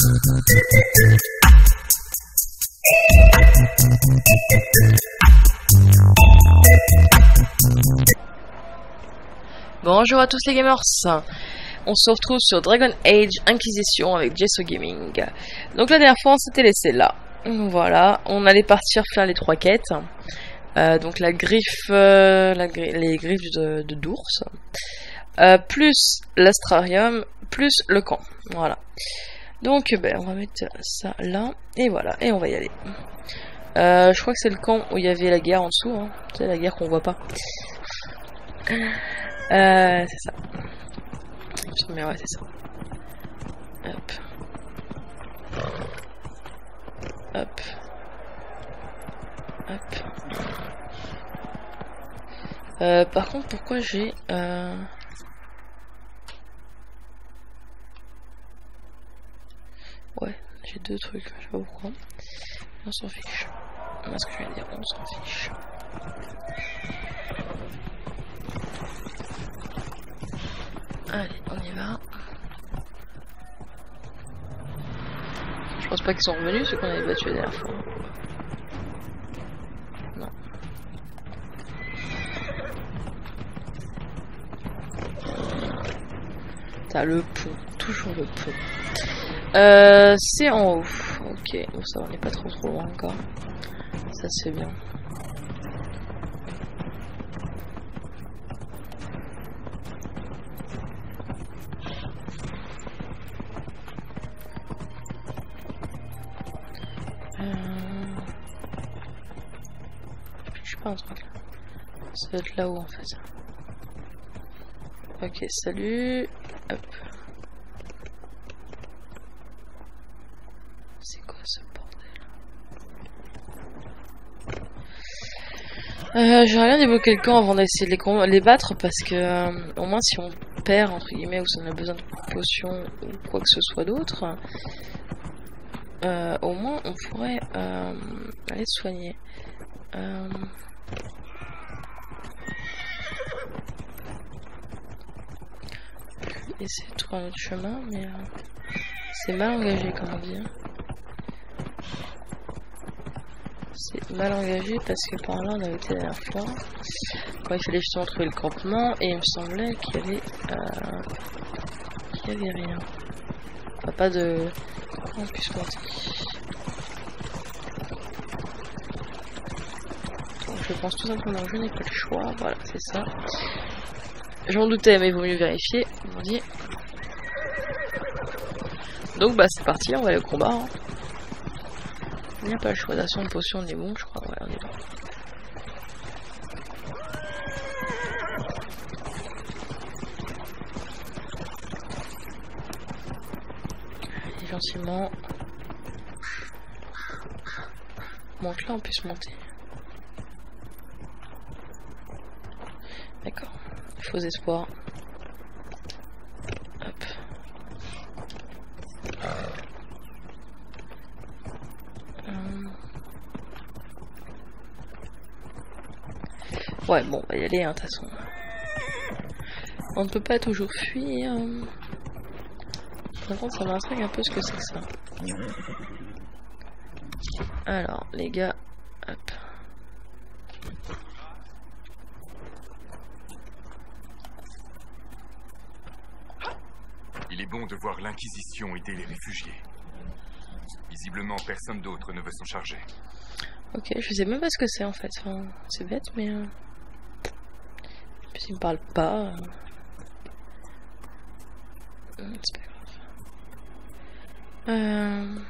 Bonjour à tous les gamers, on se retrouve sur Dragon Age Inquisition avec Jesso Gaming. Donc la dernière fois on s'était laissé là, voilà, on allait partir faire les 3 quêtes. Donc la griffe, les griffes de d'ours, plus l'astrarium, plus le camp, voilà. Donc on va mettre ça là, et voilà, et on va y aller. Je crois que c'est le camp où il y avait la guerre en dessous, hein. C'est la guerre qu'on voit pas. C'est ça. Mais ouais, c'est ça. Hop. Hop. Hop. Par contre, pourquoi j'ai... Ouais, j'ai 2 trucs, je sais pas pourquoi. On s'en fiche. C'est ce que je viens de dire, on s'en fiche. Allez, on y va. Je pense pas qu'ils sont revenus, ceux qu'on avait battus la dernière fois. Non. T'as le pont, toujours le pont. C'est en haut. Ok, bon ça on n'est pas trop loin encore. Ça c'est bien. Je sais pas un truc là. Ça doit être là-haut en fait. Ok, salut. Hop. C'est quoi ce bordel? J'aimerais bien débloquer le camp avant d'essayer de les battre parce que au moins si on perd entre guillemets ou si on a besoin de potions ou quoi que ce soit d'autre, au moins on pourrait aller se soigner. Essayer de trouver un autre chemin, mais c'est mal engagé comme on dit. C'est mal engagé parce que par là on avait été la dernière fois quand il fallait justement trouver le campement et il me semblait qu'il y avait rien. Enfin, pas de... On puisse monter. Donc je pense tout simplement que je n'ai pas le choix. Voilà, c'est ça. J'en doutais, mais il vaut mieux vérifier. On dit. Donc bah c'est parti, on va aller au combat. Hein. Il n'y a pas le choix d'action de potion, on est bon, je crois. Ouais, on est bon. Et gentiment. Bon, que là on puisse monter. D'accord. Faux espoir. Hop. Ouais, bon, on va y aller, hein, de toute façon. On ne peut pas toujours fuir. Par contre, ça m'intrigue un peu ce que c'est que ça. Alors, les gars, hop. Il est bon de voir l'Inquisition aider les réfugiés. Visiblement, personne d'autre ne veut s'en charger. Ok, je sais même pas ce que c'est en fait. Enfin, c'est bête, mais... Puis il me parle pas. C'est pas grave.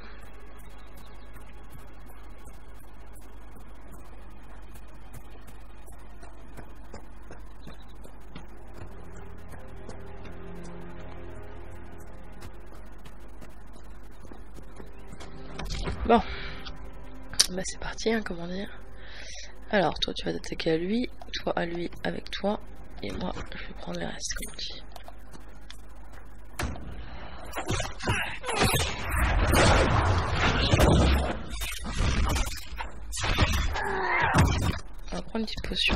Bon, bah c'est parti, hein, comment dire. Alors, toi tu vas t'attaquer à lui, toi à lui avec toi, et moi je vais prendre les restes, comme on dit. On va prendre une petite potion.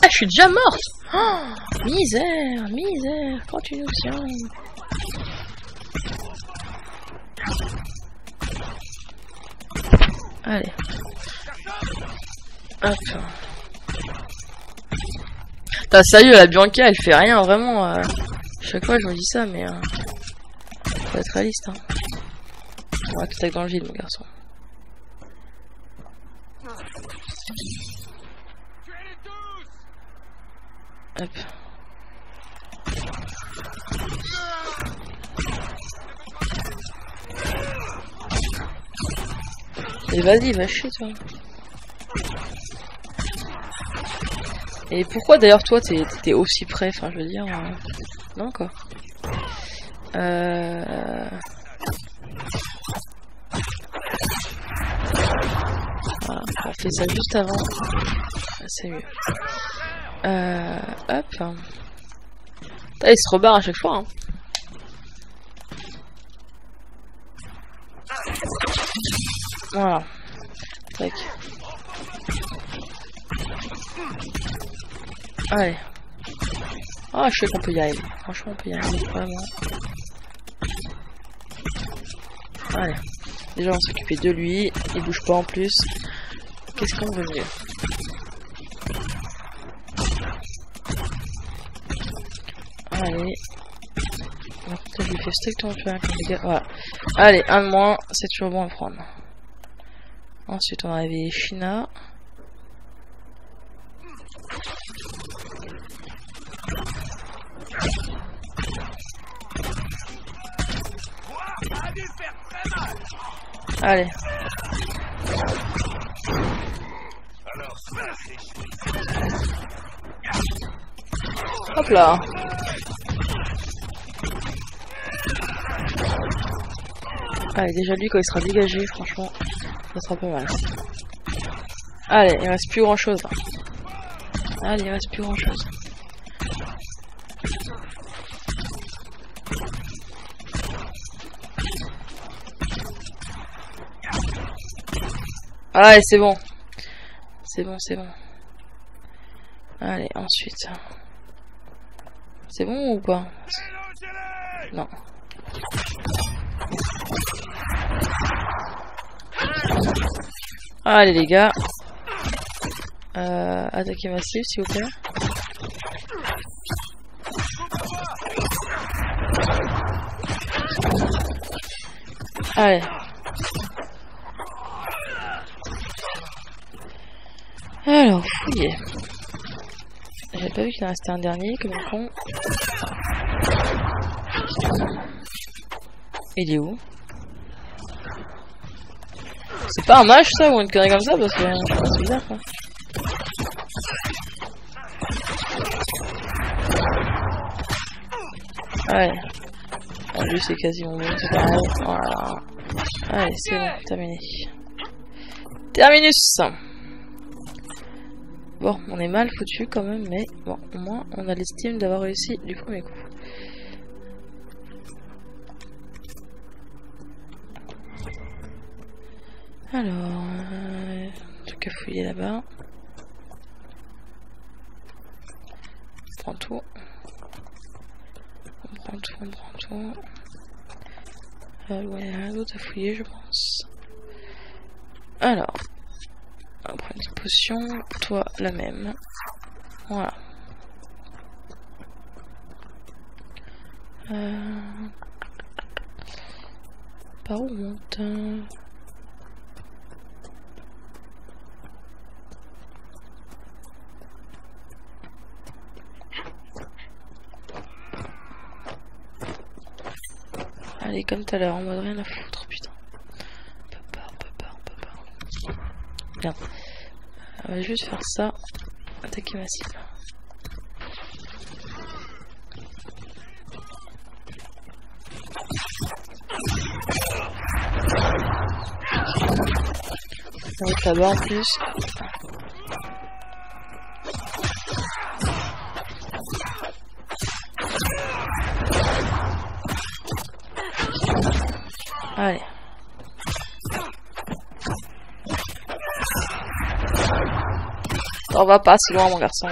Ah, je suis déjà morte. Oh, misère, misère, quand tu nous tiens. Allez. Hop. T'as sérieux, la Bianca, elle fait rien, vraiment. Chaque fois, je me dis ça, mais... faut être réaliste, hein. On va tout dans le vide, mon garçon. Hop. Et vas-y, va chier, toi. Et pourquoi d'ailleurs toi t'étais aussi près, enfin je veux dire... Non quoi. Voilà, on fait ça juste avant. C'est mieux. Hop. Putain, il se rebarre à chaque fois. Hein. Voilà. Tac. Allez. Ah, je sais qu'on peut y arriver. Franchement, on peut y arriver, vraiment. Allez. Déjà, on va s'occuper de lui. Il bouge pas en plus. Qu'est-ce qu'on veut mieux? Allez. Je lui fais strictement plus rien comme les gars. Voilà. Allez, un de moins. C'est toujours bon à prendre. Ensuite, on a réveillé Shina. Allez. Hop là. Allez, déjà lui quand il sera dégagé, franchement, ça sera pas mal. Allez, il reste plus grand chose. Allez, il reste plus grand chose. Allez, c'est bon. C'est bon, c'est bon. Allez, ensuite. C'est bon ou pas? Non. Allez les gars. Attaquer massif s'il vous plaît. Allez. Alors, fouillez. J'avais pas vu qu'il en restait un dernier, comme un con. Il est où? C'est pas un mage ça ou une connerie comme ça parce que c'est bizarre quoi. Ouais. Bon, lui c'est quasiment bon, c'est pareil. Voilà. Allez, c'est bon, terminé. Terminus. Bon, on est mal foutu quand même, mais bon, au moins on a l'estime d'avoir réussi du premier coup. Alors, truc à fouiller là-bas. On prend tout. On prend tout, on prend tout. Ouais, il y a rien d'autre à fouiller, je pense. Alors, on prend une potion. Toi, la même. Voilà. Par où on monte? Allez, comme tout à l'heure, en mode rien à foutre, putain. On peut pas. Bien. On va juste faire ça. Attaquer ma cible. On va être là-bas en plus. Allez. On va pas si loin, mon garçon.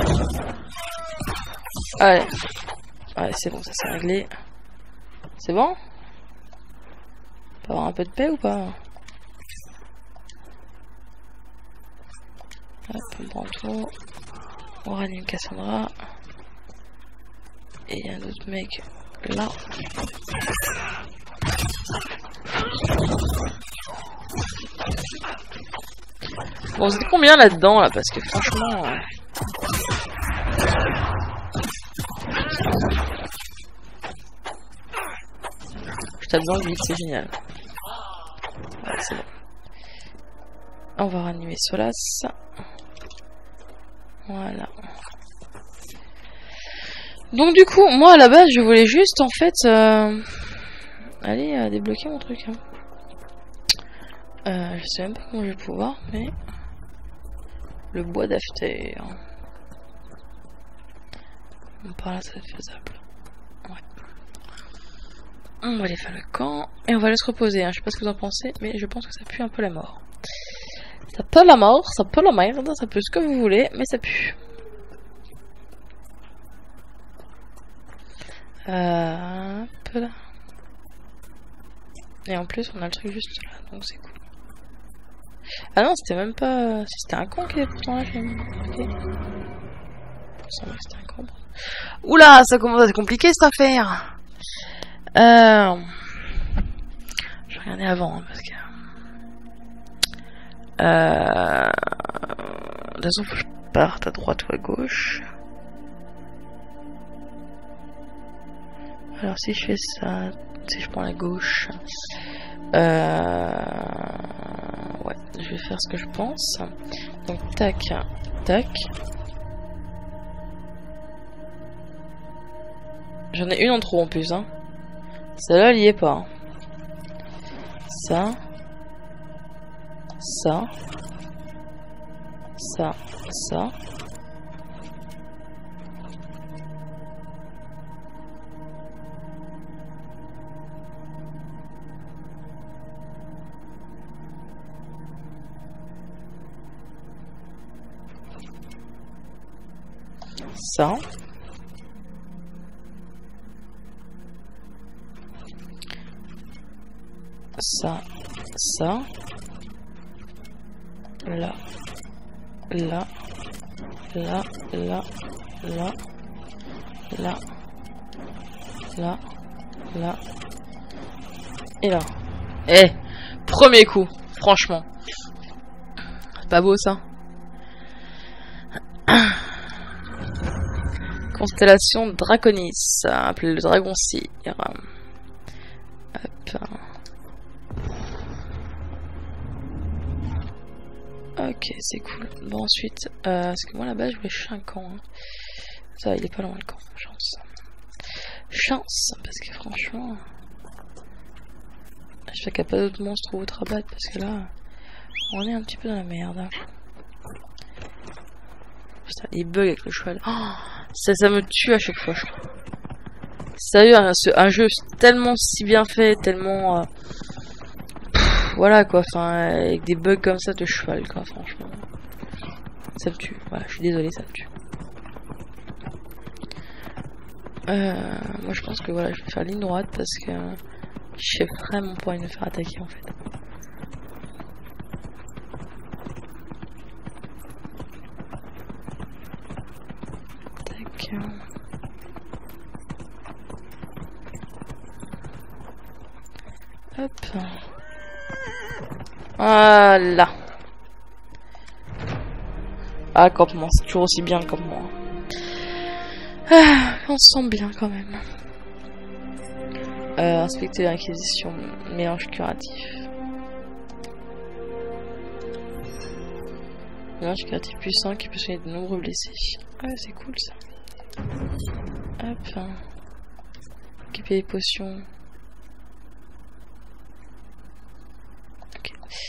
Allez. Allez, c'est bon, ça s'est réglé. C'est bon? On peut avoir un peu de paix ou pas? Hop, on prend tout. On ranime Cassandra. Et il y a un autre mec là. Bon, c'était combien là-dedans là? Parce que franchement. Je tape dans le vide, c'est génial. Ouais, c'est bon. On va ranimer Solas. Voilà. Donc du coup, moi à la base, je voulais juste en fait aller débloquer mon truc. Hein. Je sais même pas comment je vais pouvoir, mais le bois d'after. Par là, ça va être faisable. Ouais. On va aller faire le camp et on va aller se reposer. Hein. Je sais pas ce que vous en pensez, mais je pense que ça pue un peu la mort. Ça pue la mort, ça pue la merde, ça pue ce que vous voulez, mais ça pue. Hop là. Et en plus, on a le truc juste là, donc c'est cool. Ah non, c'était même pas. C'était un con qui est pourtant là, j'ai marqué. Il me semblait que c'était un con. Oula, ça commence à être compliqué cette affaire. Je vais regarder avant, hein, parce que. De toute façon, faut que je parte à droite ou à gauche. Alors si je fais ça, si je prends la gauche, ouais, je vais faire ce que je pense. Donc tac, tac. J'en ai une en trop en plus, hein. Celle-là, elle y est pas. Ça. Ça. Ça. Ça. Ça. Ça. Ça. Là. Là. Là. Là. Là. Là. Là. Là. Et là. Eh, premier coup, franchement. C'est pas beau ça. Constellation Draconis, appelé le dragon cire. Hop. Ok, c'est cool. Bon, ensuite, parce que moi là-bas, je voulais chercher un camp. Hein. Ça, il est pas loin le camp. Chance. Chance, parce que franchement, j'espère qu'il n'y a pas d'autres monstres ou autres à battre, parce que là, on est un petit peu dans la merde. Hein. Putain, il bug avec le cheval. Oh, ça me tue à chaque fois, je crois. Sérieux, un jeu tellement si bien fait, tellement... voilà quoi, enfin, avec des bugs comme ça de cheval, quoi, franchement. Ça me tue. Voilà, je suis désolé, ça me tue. Moi je pense que voilà, je vais faire ligne droite parce que je sais vraiment pas me faire attaquer en fait. Tac. Hop. Voilà. Ah, campement, c'est toujours aussi bien comme moi. Ah, on se sent bien quand même. Inspecter l'inquisition, mélange curatif. Mélange curatif puissant qui peut soigner de nombreux blessés. Ah, c'est cool ça. Hop. Équiper les potions. Ok.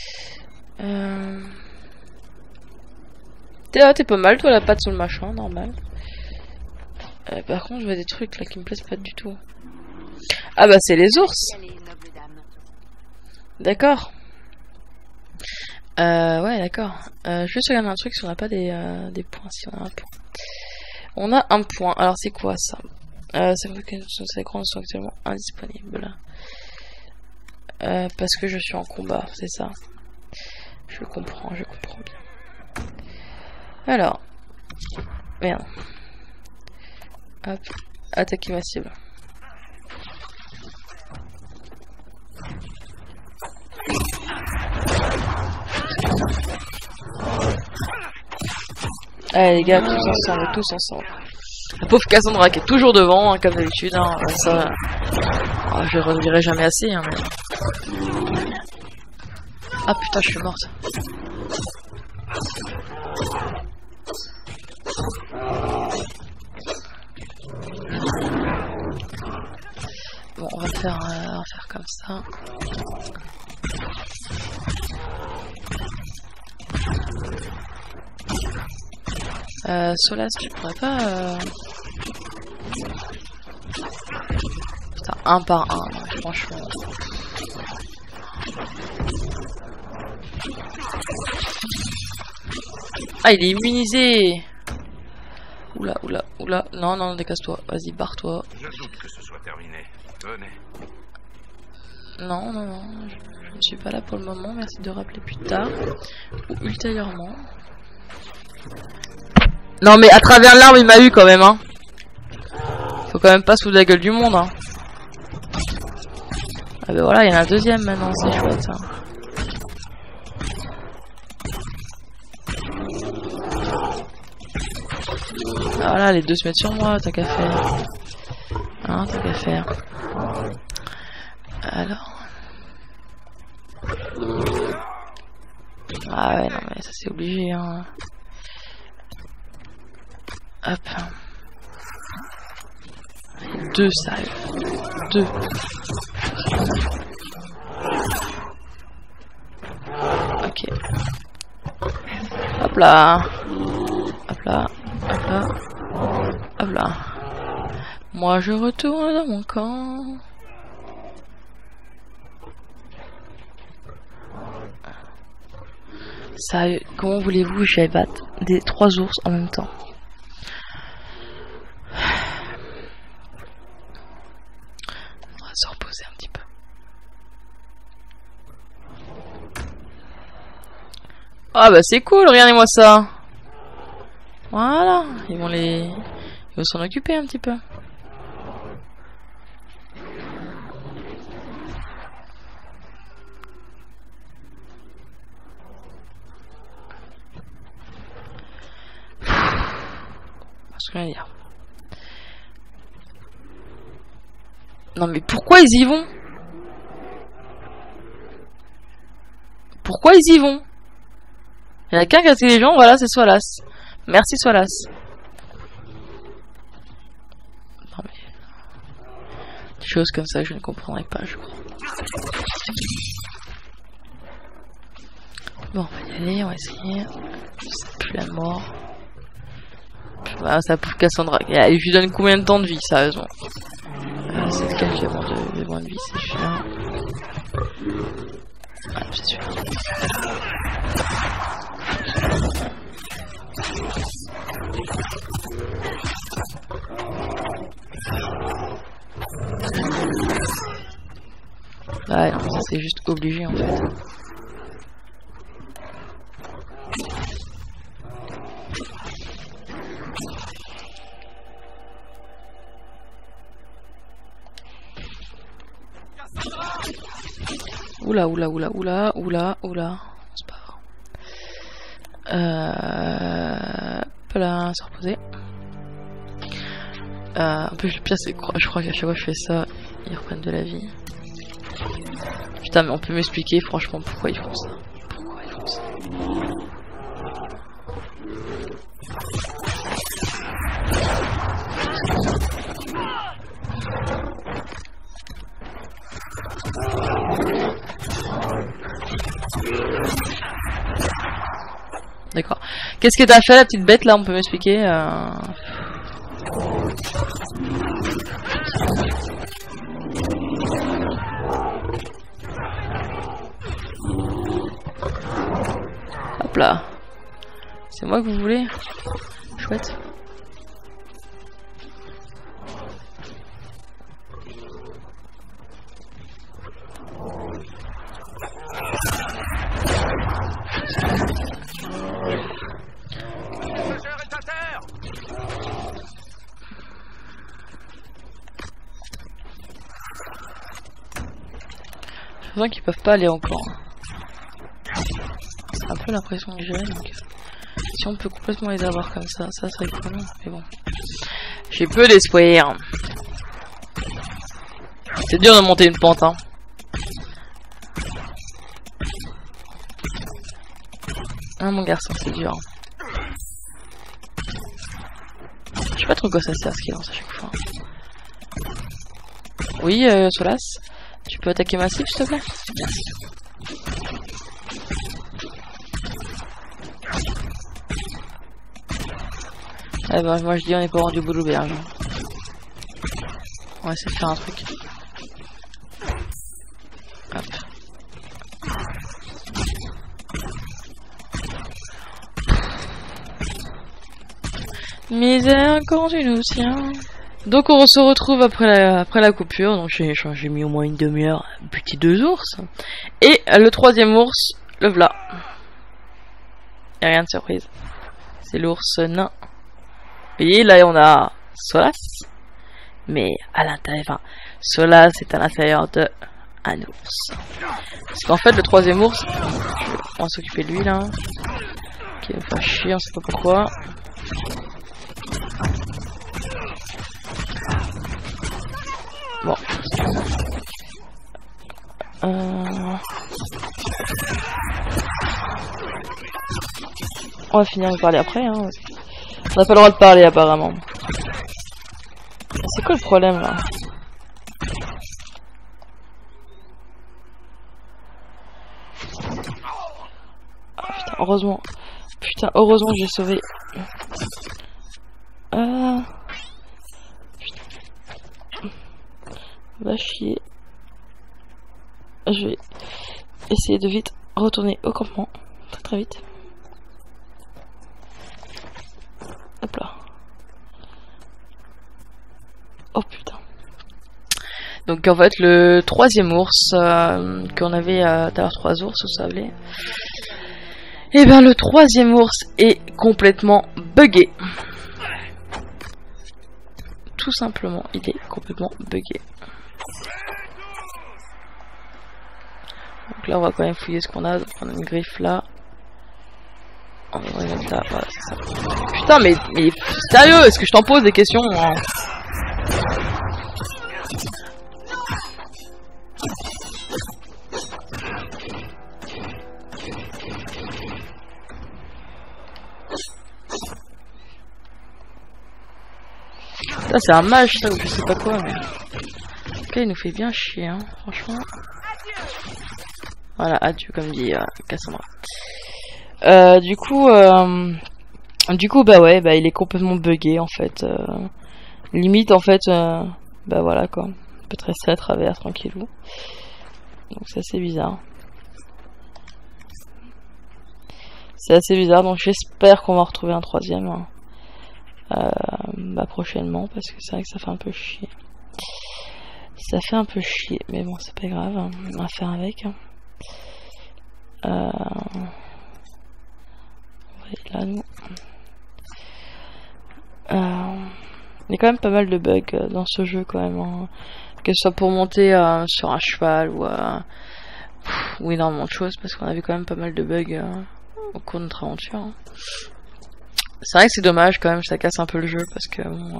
T'es pas mal toi, la patte sur le machin, normal. Par contre, je vois des trucs là qui me plaisent pas du tout. Ah bah c'est les ours. D'accord. Ouais, d'accord. Je vais juste regarder un truc si on n'a pas des points. Si on a un point. On a un point. Alors, c'est quoi ça? C'est vrai que ces écrans sont actuellement indisponibles. Parce que je suis en combat, c'est ça. Je comprends bien. Alors. Merde. Hop. Attaquer ma cible. Allez les gars, tous ensemble. La pauvre Cassandra qui est toujours devant, hein, comme d'habitude. Hein, ça, je ne redirai jamais assez. Hein, mais... Ah putain, je suis morte. Bon, on va faire comme ça. Solas, tu pourrais pas... Putain, un par un, non, franchement. Ah, il est immunisé. Oula. Non, décasse-toi. Vas-y, barre-toi. Je doute que ce soit terminé. Venez. Non, je ne suis pas là pour le moment. Merci de rappeler plus tard. Ou ultérieurement. Non mais à travers l'arbre il m'a eu quand même hein. Faut quand même pas se foutre de la gueule du monde hein. Ah bah voilà, il y en a un deuxième maintenant, c'est chouette ça. Ah voilà, les deux se mettent sur moi, t'as qu'à faire. Hein, t'as qu'à faire. Alors. Ah ouais, non mais ça c'est obligé hein. Hop. 2 salves. 2. Ok. Hop là. Moi je retourne dans mon camp. Ça, comment voulez-vous que j'aille battre des 3 ours en même temps? On va se reposer un petit peu. Ah bah c'est cool, regardez-moi ça. Voilà, ils vont s'en occuper un petit peu. Ce que je veux dire. Non mais pourquoi ils y vont? Pourquoi ils y vont? Il y en a qu'un qui a les gens, voilà, c'est Solas. Merci Solas. Non mais... des choses comme ça, je ne comprendrai pas, je crois. Bon, on va y aller, on va essayer. C'est plus la mort. Ah, ça pauvre Cassandra. Je lui donne combien de temps de vie, sérieusement? C'est lequel qui a moins de vie? C'est celui-là. Ah, c'est celui-là. Ouais, non, ça c'est juste obligé en fait. Oula. C'est pas grave. Voilà, se reposer. En plus, le pire, c'est que je crois qu'à chaque fois que je fais ça, ils reprennent de la vie. Putain, mais on peut m'expliquer franchement pourquoi ils font ça. D'accord. Qu'est-ce que t'as fait, la petite bête, là? On peut m'expliquer Hop là. C'est moi que vous voulez? Chouette. J'ai l'impression qu'ils peuvent pas aller encore. C'est un peu l'impression que j'ai, donc si on peut complètement les avoir comme ça serait cool, mais bon. J'ai peu d'espoir. C'est dur de monter une pente, hein. Ah mon garçon, c'est dur. Je sais pas trop quoi ça sert ce qu'il lance à chaque fois. Oui, Solas, tu peux attaquer massif s'il te plaît? Merci. Eh ben moi je dis on est pas rendu au bout de l'auberge. On va essayer de faire un truc. Hop. Misère quand tu nous tiens. Donc on se retrouve après la coupure. Donc j'ai mis au moins une demi-heure. Petit 2 ours. Et le troisième ours, le v'là. Y'a rien de surprise. C'est l'ours nain. Et là on a Solas. Mais à l'intérieur, enfin, Solas est à l'intérieur de un ours. Parce qu'en fait le troisième ours, on va s'occuper de lui là. Qui va me faire chier, on sait pas pourquoi. Bon. On va finir de parler après, hein. On n'a pas le droit de parler apparemment. C'est quoi le problème là? Ah, putain, heureusement. Putain, heureusement que j'ai sauvé. Putain. Va chier. Je vais essayer de vite retourner au campement. Très très vite. Hop là. Oh putain. Donc en fait le troisième ours qu'on avait tout à l'heure 3 ours vous savez. Et bien le troisième ours est complètement buggé. Tout simplement, il est complètement buggé. Donc là on va quand même fouiller ce qu'on a. Donc on a une griffe là. On va mettre là, voilà c'est ça. Putain mais sérieux, est-ce que je t'en pose des questions hein? Ça c'est un mage ça ou je sais pas quoi mais... Ok il nous fait bien chier hein, franchement. Voilà, adieu comme dit Cassandra. Du coup bah ouais, bah il est complètement buggé en fait. Limite en fait, bah voilà quoi. On peut rester à travers tranquillou. Donc c'est assez bizarre. C'est assez bizarre, donc j'espère qu'on va retrouver un troisième. Hein. Bah prochainement, parce que c'est vrai que ça fait un peu chier. Ça fait un peu chier, mais bon c'est pas grave, hein. On va faire avec. On va aller là nous. Il y a quand même pas mal de bugs dans ce jeu quand même. Hein. Que ce soit pour monter sur un cheval ou énormément de choses, parce qu'on a vu quand même pas mal de bugs au cours de notre aventure. Hein. C'est vrai que c'est dommage quand même, ça casse un peu le jeu parce que bon,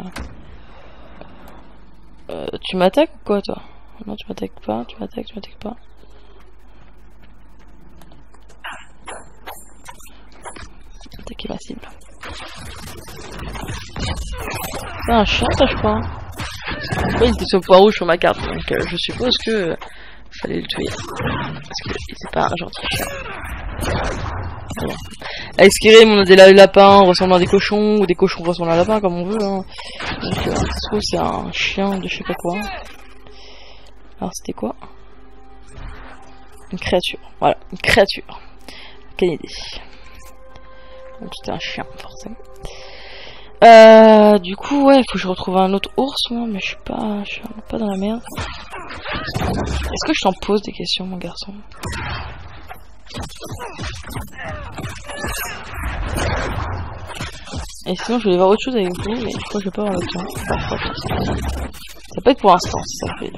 tu m'attaques ou quoi toi? Non tu m'attaques pas, tu m'attaques pas. Attaquer la cible. C'est un chien ça je crois. Ouais, il était sur le point rouge sur ma carte, donc je suppose que fallait le tuer. Parce que c'est pas un gentil chien. Bon. Avec Skyrim on a des lapins ressemblant à des cochons ou des cochons ressemblant à lapins comme on veut hein. Donc ça se trouve c'est un chien de je sais pas quoi. Alors c'était quoi? Une créature, voilà, une créature. Quelle idée. Donc c'était un chien, forcément. Du coup, ouais, il faut que je retrouve un autre ours, moi, mais je suis pas dans la merde. Est-ce que je t'en pose des questions, mon garçon? Et sinon, je voulais voir autre chose avec vous, mais je crois que je vais pas avoir le temps. Ça peut être pour l'instant, si ça fait.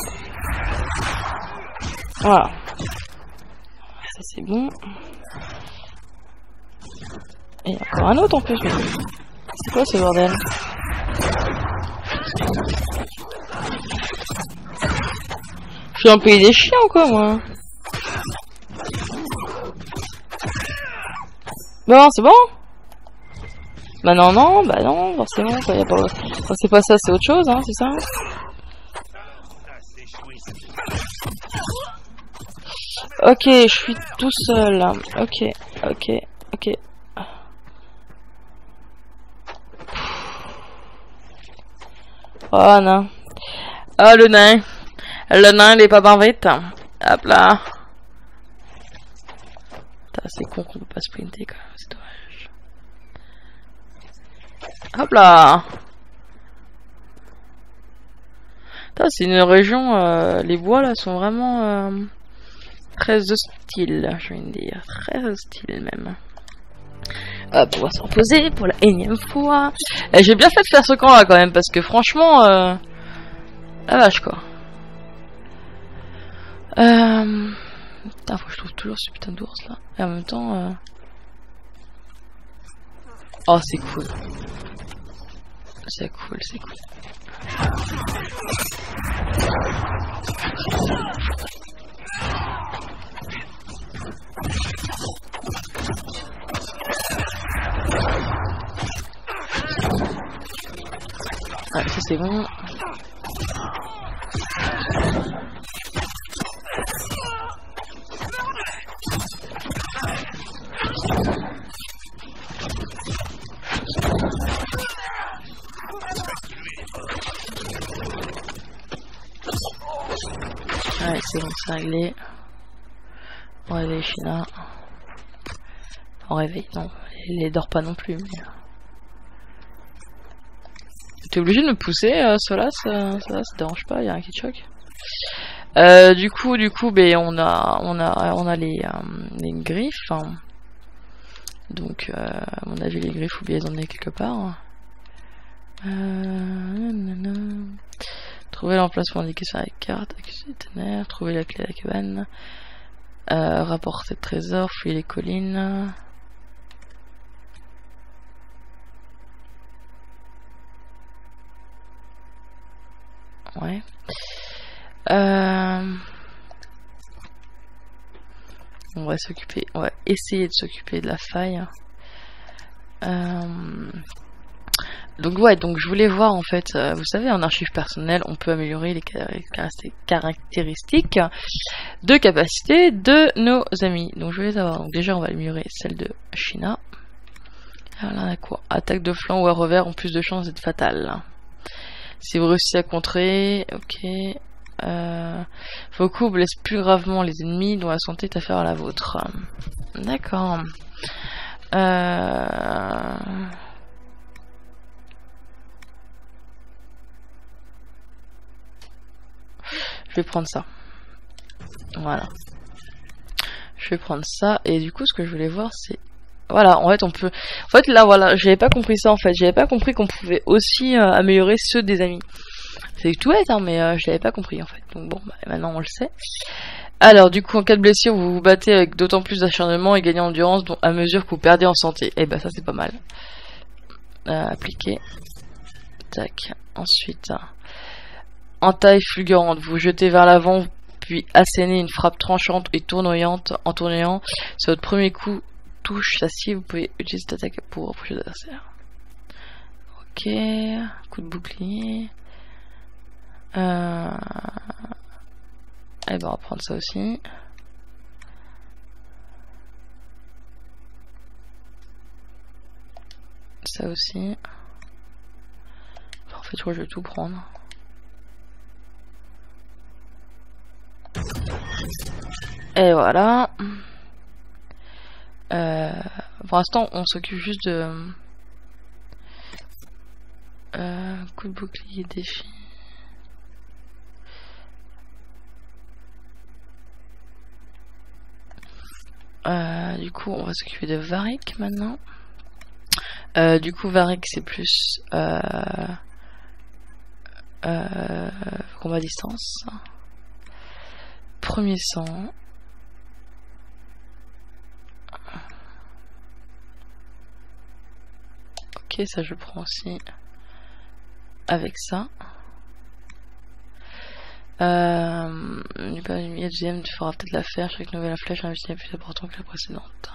Voilà. Ça, c'est bon. Et encore un autre en plus, mais... C'est quoi ce bordel? Je suis dans le pays des chiens ou quoi, moi? Bon, c'est bon? Bah non, forcément, quoi, y a pas... Quand c'est pas ça, c'est autre chose, hein, c'est ça? Ok, je suis tout seul. Ok. Oh non. Oh le nain. Le nain il est pas bien vite. Hop là. C'est con qu'on peut pas sprinter quand même, c'est dommage. Hop là. C'est une région, les bois là sont vraiment très hostiles, je vais dire. Très hostiles même. Pouvoir se reposer pour la énième fois. J'ai bien fait de faire ce camp là quand même parce que franchement la vache quoi. Putain, faut que je trouve toujours ce putain d'ours là. Et en même temps oh c'est cool. C'est cool. Ah, ça c'est bon. Ouais, c'est bon, c'est réglé. On réveille China. On réveille, non. Il dort pas non plus. Mais... T'es obligé de me pousser, cela, ça dérange pas, y'a rien qui te choque. Du coup, ben on a les griffes. Hein. Donc, à mon avis, les griffes, faut bien les emmener quelque part. Trouver l'emplacement indiqué sur la carte, accuser les ténèbres, trouver la clé de la cabane, rapporter le trésor, fouiller les collines. Ouais. On va essayer de s'occuper de la faille. Donc ouais, donc je voulais voir en fait, vous savez, en archive personnelle, on peut améliorer les caractéristiques de capacité de nos amis. Donc je voulais savoir, donc déjà on va améliorer celle de China. Alors là on a quoi? Attaque de flanc ou à revers ont plus de chances d'être fatale. Si vous réussissez à contrer, ok. Vos coups blessent plus gravement les ennemis dont la santé est inférieure à la vôtre. D'accord. Je vais prendre ça. Voilà. Je vais prendre ça. Et du coup, ce que je voulais voir, c'est... Voilà, en fait, on peut... En fait, là, voilà, j'avais pas compris ça, en fait. J'avais pas compris qu'on pouvait aussi améliorer ceux des amis. C'est tout bête, hein, mais je l'avais pas compris, en fait. Donc bon, bah, maintenant, on le sait. Alors, du coup, en cas de blessure, vous vous battez avec d'autant plus d'acharnement et gagnez en endurance à mesure que vous perdez en santé. Et bah, ça, c'est pas mal. Appliquer. Tac. Ensuite... Entaille fulgurante, vous jetez vers l'avant, puis assénez une frappe tranchante et tournoyante en tournant. Sur votre premier coup, touche sa cible, vous pouvez utiliser cette attaque pour reprocher l'adversaire. Ok, coup de bouclier. Eh ben, on va prendre ça aussi. Ça aussi. En fait, je crois que je vais tout prendre. Et voilà. Pour l'instant, on s'occupe juste de... coup de bouclier, défi. Du coup, on va s'occuper de Varric maintenant. Du coup, Varric, c'est plus... combat à distance. Premier sang. Ok, ça je prends aussi avec ça. Il y a deuxième, tu feras peut-être l'affaire. Chaque nouvelle flèche investie est plus important que la précédente.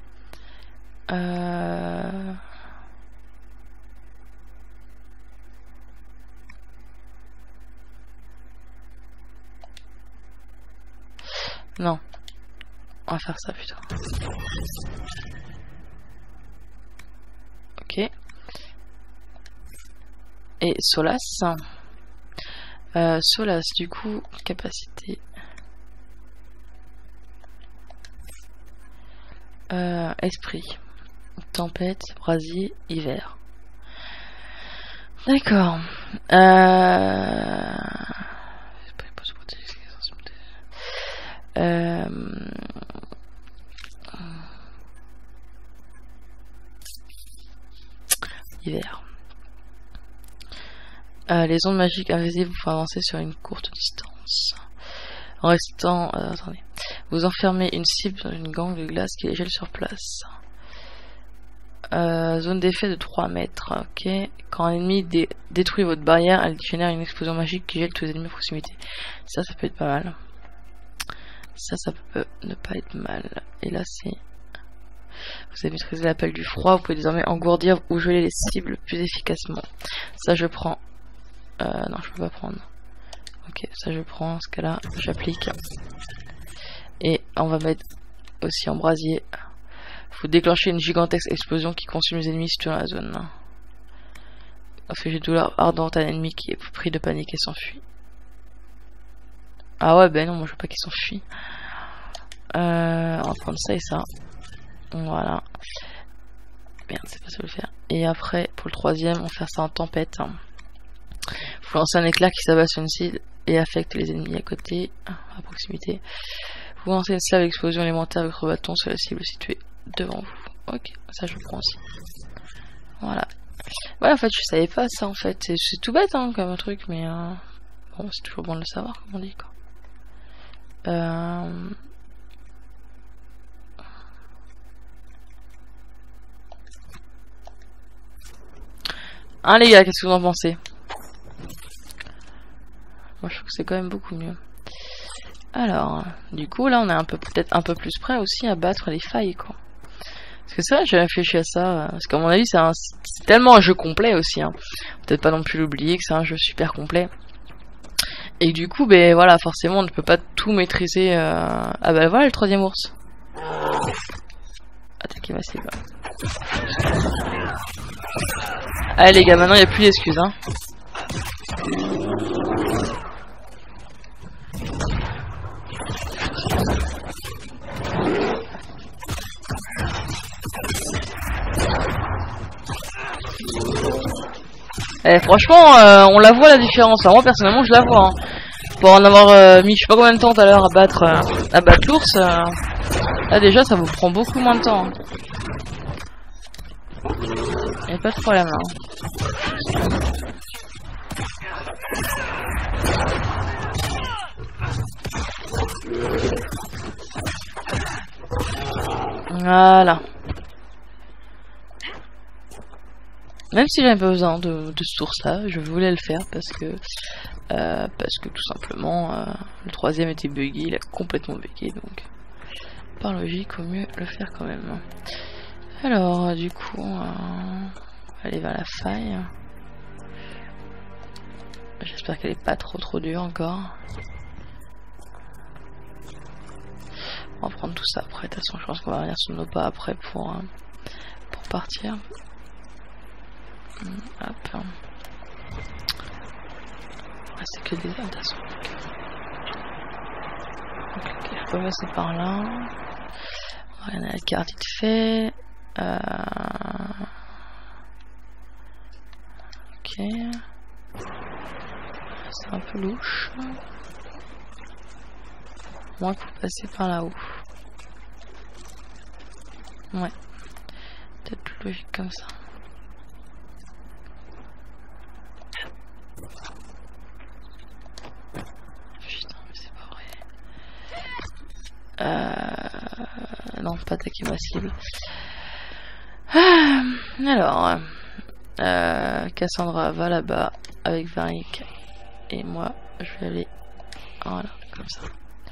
Non, on va faire ça plutôt. Ok. Et Solas. Solas, du coup, capacité. Esprit. Tempête, brasier, hiver. D'accord. Hiver. Les ondes magiques invisibles pour avancer sur une courte distance. En restant... attendez. Vous enfermez une cible dans une gangue de glace qui les gèle sur place. Zone d'effet de 3 mètres. Ok. Quand un ennemi détruit votre barrière, elle génère une explosion magique qui gèle tous les ennemis à proximité. Ça peut être pas mal. Ça peut ne pas être mal. Et là, c'est... Vous avez maîtrisé l'appel du froid. Vous pouvez désormais engourdir ou geler les cibles plus efficacement. Ça, je prends. Non, je peux pas prendre. Ok, ça, je prends. En ce cas-là, j'applique. Et on va mettre aussi en brasier. Faut déclencher une gigantesque explosion qui consume les ennemis situés dans la zone. Infliger de douleur ardente à un ennemi qui est pris de panique et s'enfuit. Ah ouais, ben non, moi je veux pas qu'il s'enfuit. On va prendre ça et ça. Voilà. Merde, c'est pas ça le faire. Et après, pour le troisième, on va faire ça en tempête. Faut lancer un éclair qui s'abat sur une cible et affecte les ennemis à côté, à proximité. Vous lancez une slave explosion élémentaire avec votre bâton sur la cible située devant vous. Ok, ça je prends aussi. Voilà. Ouais, en fait, je savais pas ça en fait. C'est tout bête hein, comme un truc, mais bon, c'est toujours bon de le savoir, comme on dit quoi. Hein les gars, qu'est-ce que vous en pensez? Moi je trouve que c'est quand même beaucoup mieux. Alors, du coup là on est peut-être un peu plus près aussi à battre les failles quoi. Parce que c'est vrai, j'ai réfléchi à ça, parce qu'à mon avis c'est tellement un jeu complet aussi, hein. Peut-être pas non plus l'oublier que c'est un jeu super complet. Et du coup, ben voilà, forcément on ne peut pas tout maîtriser. Ah bah voilà le troisième ours. Attaquer ma cible. Allez les gars, maintenant il n'y a plus d'excuses hein. Eh, franchement, on la voit la différence. Enfin, moi personnellement, je la vois. Hein. Pour en avoir mis je sais pas combien de temps tout à l'heure à battre l'ours, là déjà ça vous prend beaucoup moins de temps. Hein. Y'a pas de problème. Hein. Voilà. Même si j'avais pas besoin de ce ours là, je voulais le faire parce que tout simplement le troisième était buggy, il a complètement bugué donc par logique au mieux le faire quand même. Alors du coup on va aller vers la faille. J'espère qu'elle est pas trop dure encore. On va prendre tout ça après, de toute façon je pense qu'on va revenir sur nos pas après pour partir. Hop. Ah, c'est que des de toute façon. Ok, je peux passer par là. On va regarder la carte vite fait. Ok. C'est un peu louche. Moins qu'il faut passer par là-haut. Ouais. Peut-être plus logique comme ça. Putain, mais c'est pas vrai. Non, pas attaquer ma cible. Alors, Cassandra va là-bas avec Varric. Et moi, je vais aller... Voilà, comme ça.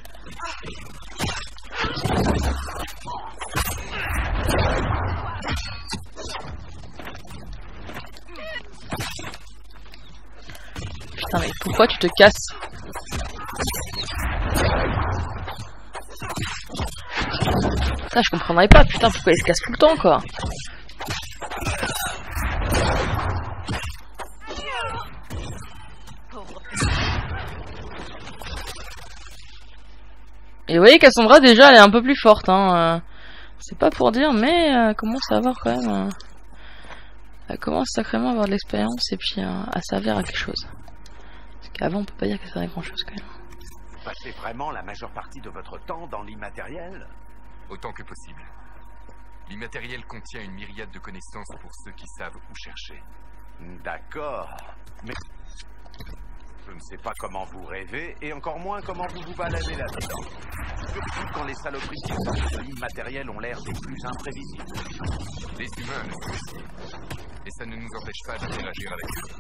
Putain, mais pourquoi tu te casses? Ça, je comprendrais pas, putain, pourquoi il se casse tout le temps, quoi. Et vous voyez, Cassandra, déjà, elle est un peu plus forte, hein. C'est pas pour dire, mais elle commence à avoir quand même... elle commence sacrément à avoir de l'expérience et puis à servir à quelque chose. Parce qu'avant, on peut pas dire qu'elle servait à grand chose, quand même. Vous passez vraiment la majeure partie de votre temps dans l'immatériel? Autant que possible. L'immatériel contient une myriade de connaissances pour ceux qui savent où chercher. D'accord. Mais... je ne sais pas comment vous rêvez, et encore moins comment vous vous baladez là-dedans. Surtout quand les saloperies qui sortent de l'immatériel ont l'air des plus imprévisibles. Les humains le sont aussi. Et ça ne nous empêche pas d'interagir avec eux.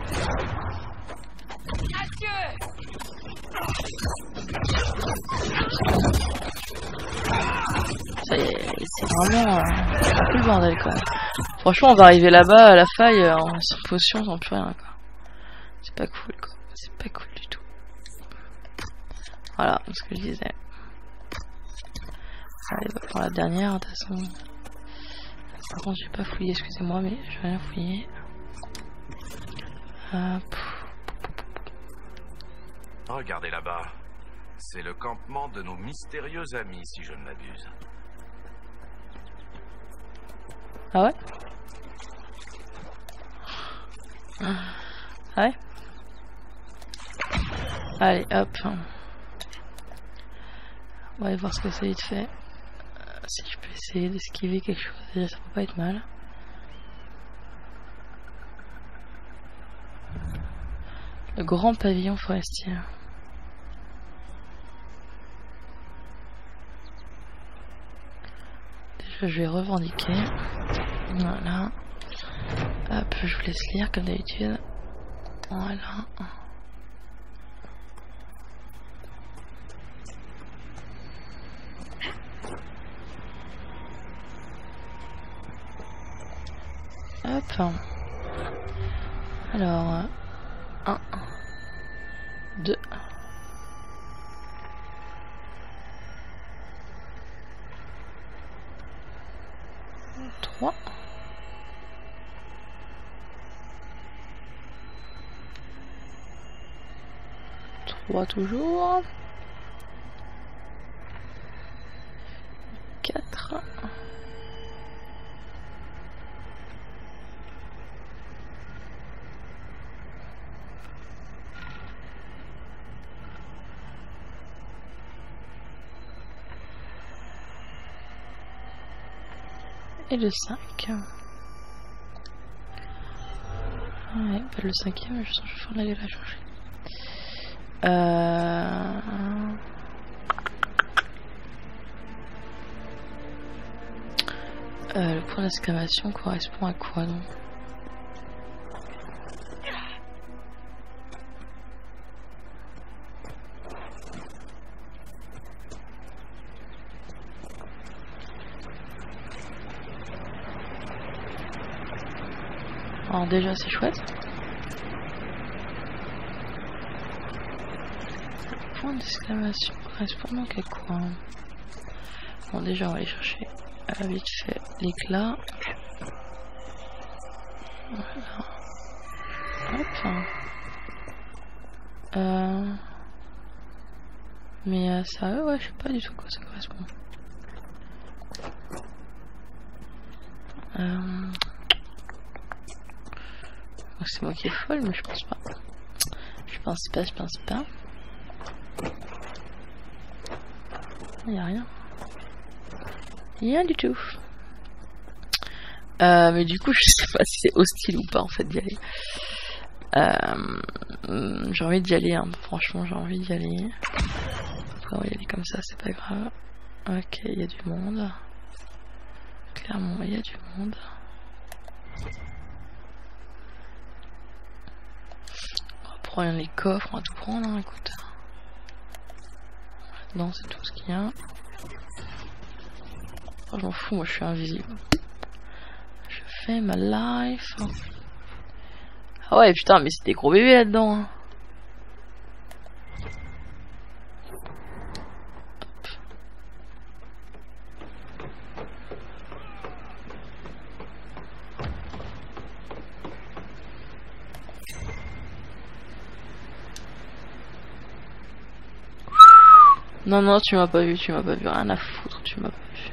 Ça y est, c'est vraiment un peu le bordel, quoi. Franchement, on va arriver là-bas à la faille sans potion, sans plus rien, quoi. C'est pas cool, quoi. C'est pas cool du tout. Voilà, ce que je disais. Allez, on va prendre la dernière, de toute façon. Par contre, j'ai pas fouillé, excusez-moi, mais je vais rien fouiller. Regardez là-bas. C'est le campement de nos mystérieux amis, si je ne m'abuse. Ah ouais? Ah ouais? Allez, hop. On va aller voir ce que c'est vite fait. Si je peux essayer d'esquiver quelque chose, déjà ça peut pas être mal. Le grand pavillon forestier. Déjà je vais revendiquer. Voilà. Hop, je vous laisse lire comme d'habitude. Voilà. Hop. Alors, 1, 2. 3. 3 toujours. 4. Et le 5. Ouais, pas le 5ème, je sens que je vais aller la chercher. Le point d'exclamation correspond à quoi donc? Alors déjà c'est chouette. Point d'exclamation correspondant à quoi? Bon déjà on va aller chercher vite fait l'éclat. Voilà. Hop. Mais ça ouais je sais pas du tout à quoi ça correspond. C'est moi qui est folle, mais je pense pas. Je pense pas. Y a rien. Rien du tout. Mais du coup, je sais pas si c'est hostile ou pas en fait d'y aller. J'ai envie d'y aller, hein. Franchement, j'ai envie d'y aller. On va y aller comme ça, c'est pas grave. Ok, il y a du monde. Clairement, il y a du monde. On va prendre les coffres, on va tout prendre, hein, écoute. Là-dedans, c'est tout ce qu'il y a. Oh, je m'en fous, moi je suis invisible. Je fais ma life. Ah ouais, putain, mais c'est des gros bébés là-dedans. Hein. Non, non, tu m'as pas vu, rien à foutre, tu m'as pas vu.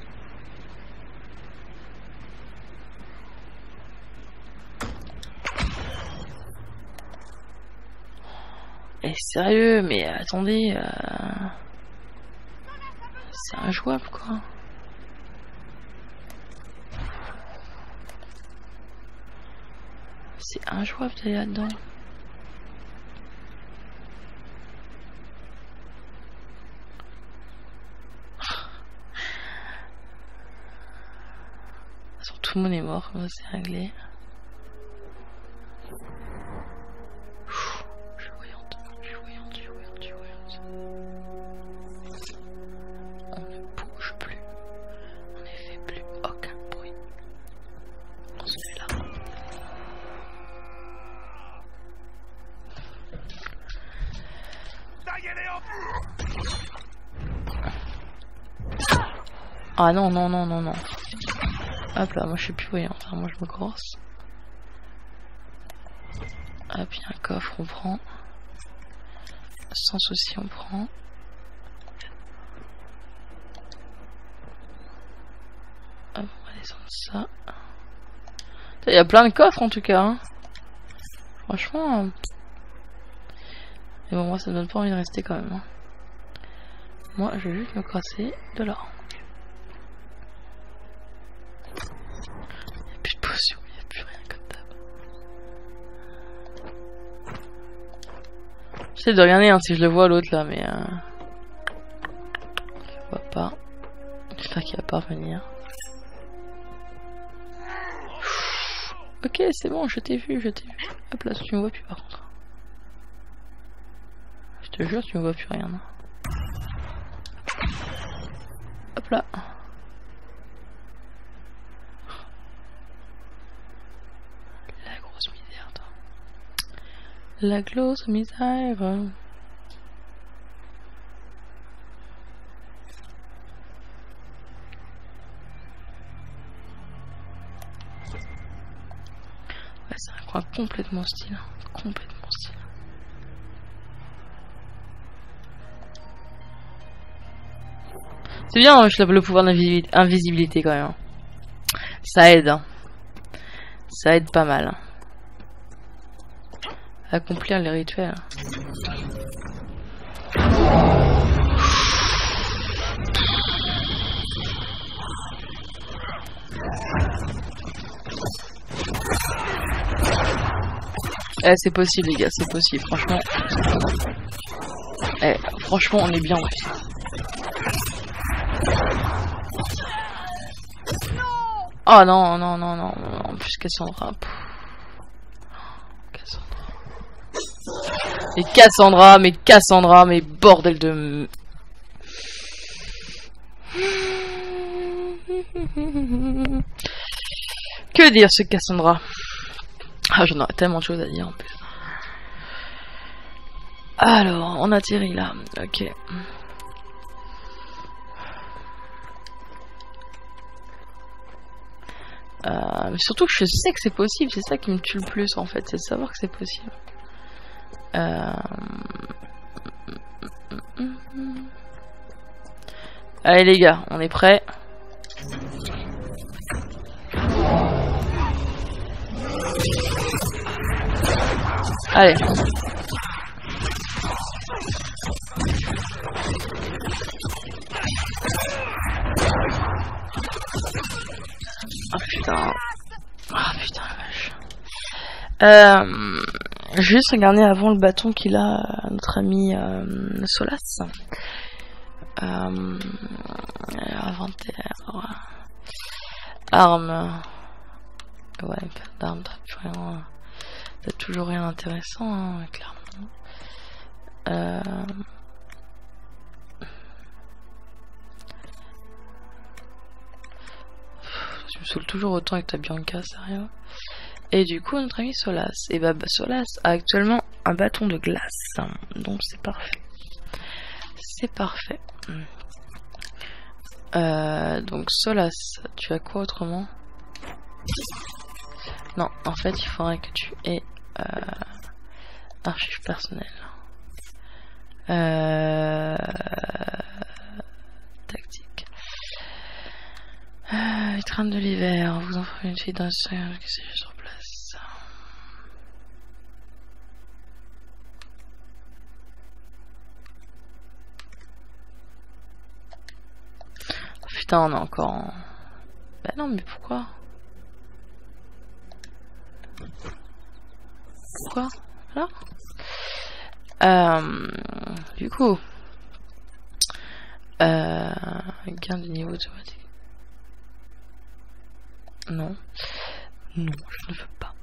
Eh, sérieux, mais attendez, c'est injouable quoi. C'est injouable d'aller là-dedans. Tout le monde est mort, c'est réglé. Je suis voyante. On ne bouge plus. On ne fait plus aucun bruit. On se met là. Ah non. Hop là, moi je suis plus voyante, enfin, moi je me grosse. Hop, il y a un coffre, on prend. Sans souci, on prend. Hop, on va descendre ça. Il y a plein de coffres en tout cas. Hein. Franchement. Mais bon, moi ça me donne pas envie de rester quand même. Hein. Moi je vais juste me crasser de là. Il n'y a plus rien comme d'hab. J'essaie de regarder hein, si je le vois l'autre là, mais je vois pas. J'espère qu'il va pas revenir. Ok, c'est bon, je t'ai vu. Hop là, tu me vois plus par contre. Je te jure, tu me vois plus rien. Hein. Hop là. La grosse misère. Ouais, c'est un coin complètement hostile. C'est bien, je le pouvoir d'invisibilité quand même. Ça aide. Hein. Ça aide pas mal. Accomplir les rituels. Eh, c'est possible les gars, c'est possible, franchement. Eh, franchement, on est bien en plus. Oh non, en plus Cassandra. Mais Cassandra, mais bordel de... Que dire ce Cassandra? Ah, j'en aurais tellement de choses à dire en plus. Alors, on atterrit là, ok. Mais surtout que je sais que c'est possible, c'est ça qui me tue le plus en fait, c'est de savoir que c'est possible. Allez les gars, on est prêts. Allez. Oh putain. Oh putain la vache. Juste regarder avant le bâton qu'il a, notre ami Solas. Inventaire. Armes. Ouais, pas d'armes, t'as toujours rien d'intéressant, hein, clairement. Tu me saoules toujours autant avec ta Bianca, sérieux. Et du coup, notre ami Solas. Et bah, Solas a actuellement un bâton de glace. Donc c'est parfait. C'est parfait. Donc Solas, tu as quoi autrement? Non, en fait, il faudrait que tu aies archives personnelles. Tactique. Étreinte de l'hiver. Vous en ferez une fille d'un seul qui s'est sur place. Oh, putain, on est encore en... Bah non, mais pourquoi? Pourquoi? Alors du coup, gain de niveau automatique. Non, non, je ne veux pas.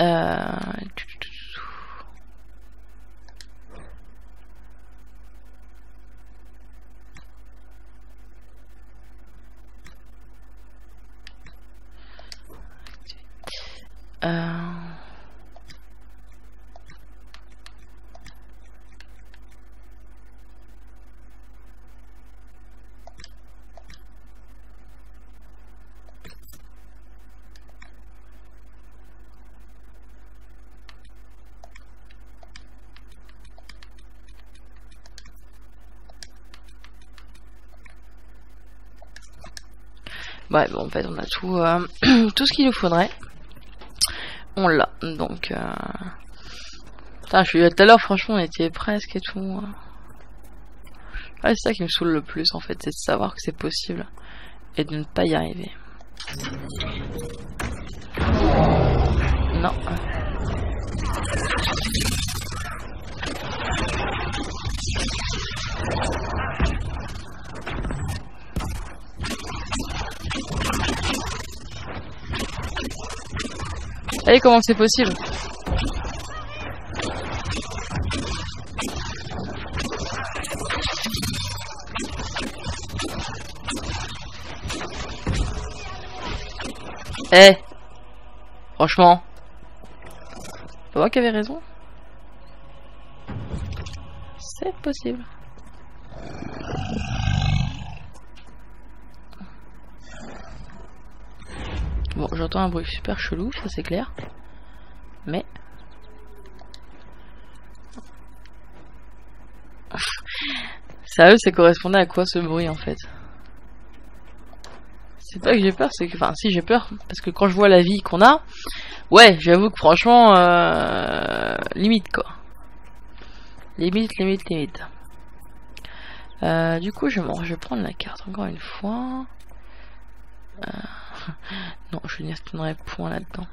Ouais, bon, en fait, on a tout, tout ce qu'il nous faudrait. On l'a, donc... Putain, je suis tout à l'heure, franchement, on était presque et tout. Ouais, c'est ça qui me saoule le plus, en fait, c'est de savoir que c'est possible et de ne pas y arriver. Non. Allez, comment c'est possible? Eh, franchement, c'est moi qui avais raison. C'est possible. Bon, j'entends un bruit super chelou, ça c'est clair. Mais... Sérieux, ça correspondait à quoi ce bruit en fait? C'est pas que j'ai peur, c'est que... Enfin, si j'ai peur, parce que quand je vois la vie qu'on a... Ouais, j'avoue que franchement... limite quoi. Limite. Du coup, je vais prendre la carte encore une fois. Non, je n'y retournerai point là-dedans.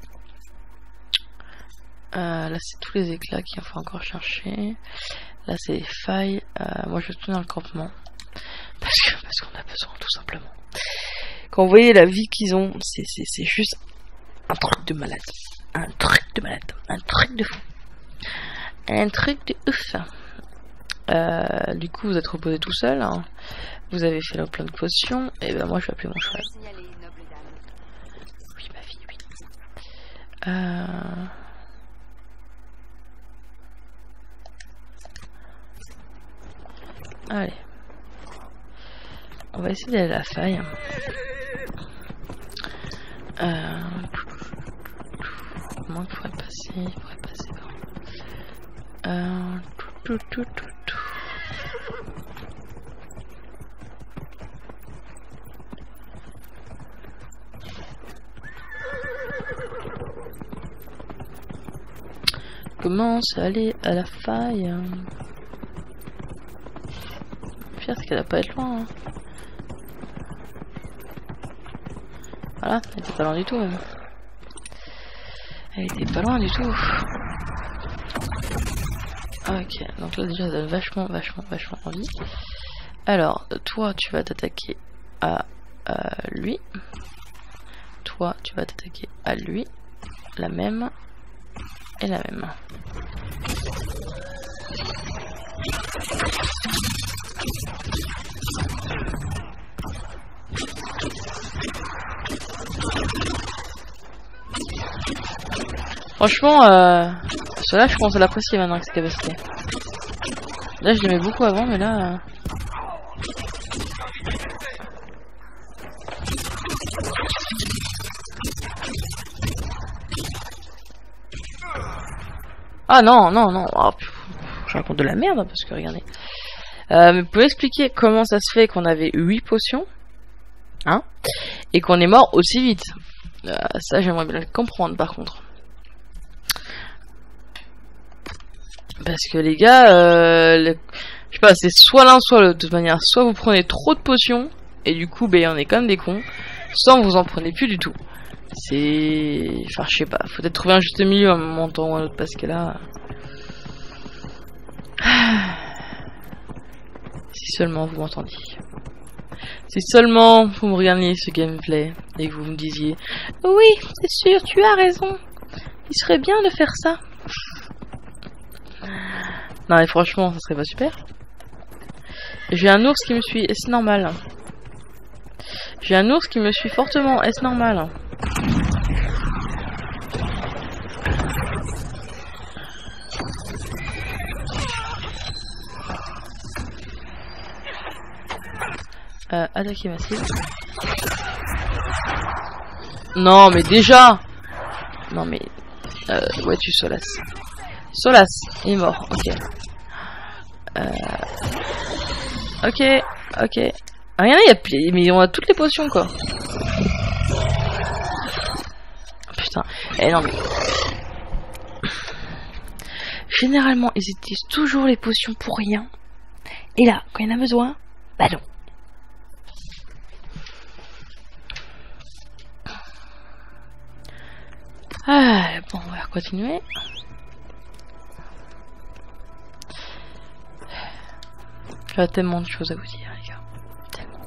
Là, c'est tous les éclats qu'il faut encore chercher. Là, c'est les failles. Moi, je retourne dans le campement. Parce qu'on a besoin, tout simplement. Quand vous voyez la vie qu'ils ont, c'est juste un truc de malade. Un truc de malade. Un truc de fou. Un truc de ouf. Du coup, vous êtes reposé tout seul. Hein. Vous avez fait plein de potions. Et ben moi, je vais appeler mon cheval. Oui, ma fille, oui. Allez. On va essayer d'aller à la faille. Comment il pourrait passer? Il pourrait passer par... commence à aller à la faille. Pire, c'est qu'elle va pas être loin. Hein. Voilà, elle était pas loin du tout même. Elle était pas loin du tout. Ok, donc là déjà ça donne vachement envie. Alors, toi tu vas t'attaquer à lui. Toi tu vas t'attaquer à lui. La même. Et la même. Franchement, cela je commence à l'apprécier maintenant avec ses capacités. Là je l'aimais beaucoup avant, mais là... Ah non, non, non, oh, je raconte de la merde parce que regardez. Mais vous pouvez expliquer comment ça se fait qu'on avait 8 potions, hein, et qu'on est mort aussi vite. Ça j'aimerais bien le comprendre par contre. Parce que les gars, je sais pas, c'est soit l'un soit l'autre de toute manière. Soit vous prenez trop de potions, et du coup, ben on est comme des cons, soit vous en prenez plus du tout. C'est... Enfin, je sais pas, faut peut-être trouver un juste milieu à un moment ou à un autre, parce que là... Si seulement vous m'entendiez. Si seulement vous me regardiez ce gameplay, et que vous me disiez « Oui, c'est sûr, tu as raison. Il serait bien de faire ça. » Non mais franchement, ça serait pas super. J'ai un ours qui me suit, est-ce normal? J'ai un ours qui me suit fortement, est-ce normal? Attaquer ma cible. Non mais déjà. Non mais... ouais tu Solas. Solas, il est mort, ok. Ok, ok. Regardez, mais on a toutes les potions quoi. Putain, eh non mais... Généralement, ils utilisent toujours les potions pour rien. Et là, quand il y en a besoin, bah non. Ah, bon, on va continuer. J'ai tellement de choses à vous dire, les gars. Tellement.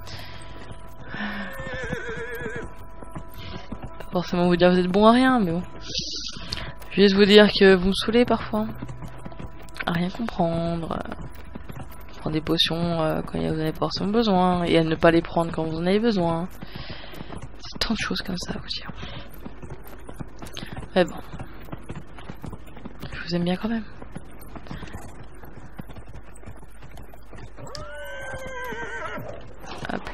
Pas forcément vous dire que vous êtes bon à rien, mais bon. Je vais juste vous dire que vous me saoulez parfois. À rien comprendre. Prendre des potions quand vous en avez pas forcément besoin. Et à ne pas les prendre quand vous en avez besoin. C'est tant de choses comme ça à vous dire. Mais bon. Je vous aime bien quand même. Hop.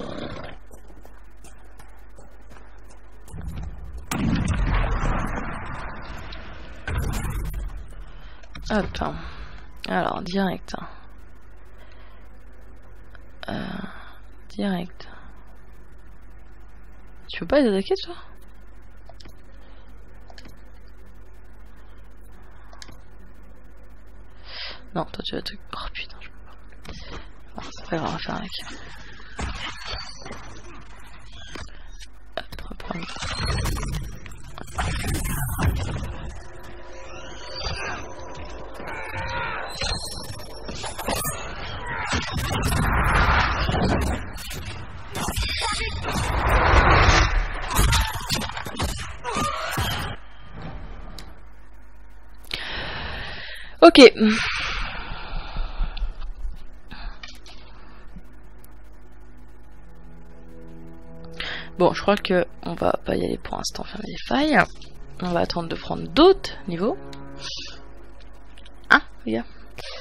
Hop. Alors, direct. Direct. Tu peux pas les attaquer, toi? Non, toi tu vas te... Oh putain, je peux pas. Bon, c'est pas grave, on va faire avec. Hop, reprendre. Ok. Bon, je crois que on va pas y aller pour l'instant fermer les failles. On va attendre de prendre d'autres niveaux. Hein, les gars.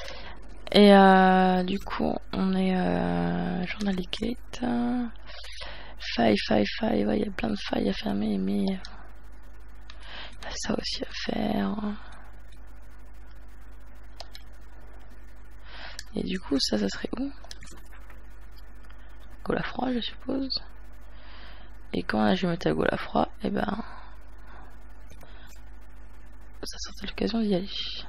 Et du coup, on est journalisate. Faille. Ouais, il y a plein de failles à fermer, mais il y a ça aussi à faire. Et du coup, ça serait où? Golafroid, je suppose. Et quand là, je vais mettre à Golafroid, et ben... ça serait l'occasion d'y aller.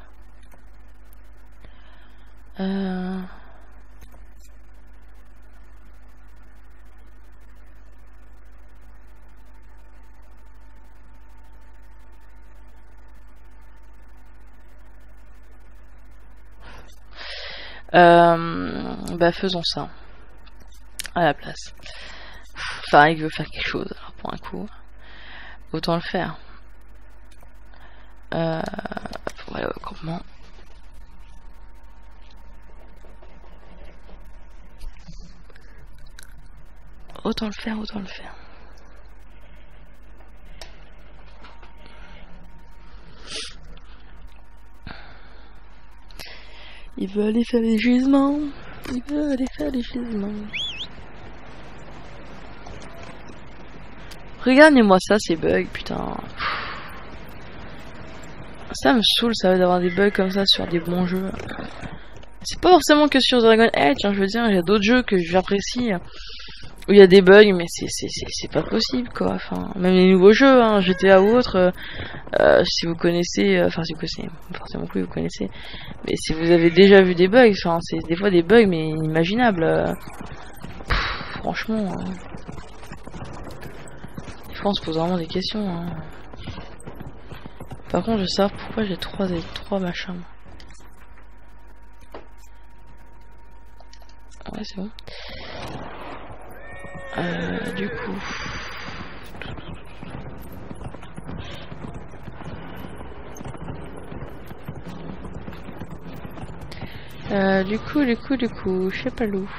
Bah faisons ça à la place. Enfin, il veut faire quelque chose, alors pour un coup, autant le faire. Voilà, comment. Autant le faire, autant le faire. Il veut aller faire les gisements. Il veut aller faire les gisements. Regardez-moi ça, ces bugs, putain. Ça me saoule, ça d'avoir des bugs comme ça sur des bons jeux. C'est pas forcément que sur Dragon Age, hein, je veux dire, il y a d'autres jeux que j'apprécie où il y a des bugs, mais c'est pas possible, quoi. Enfin, même les nouveaux jeux, hein, GTA ou autre, si vous connaissez, enfin si vous connaissez, forcément plus vous connaissez, mais si vous avez déjà vu des bugs, enfin c'est des fois des bugs mais inimaginables. Franchement, des fois on se pose vraiment des questions. Hein. Par contre, je sais pourquoi j'ai trois machins. Ouais, c'est bon. Du coup. Du coup, je sais pas l'où.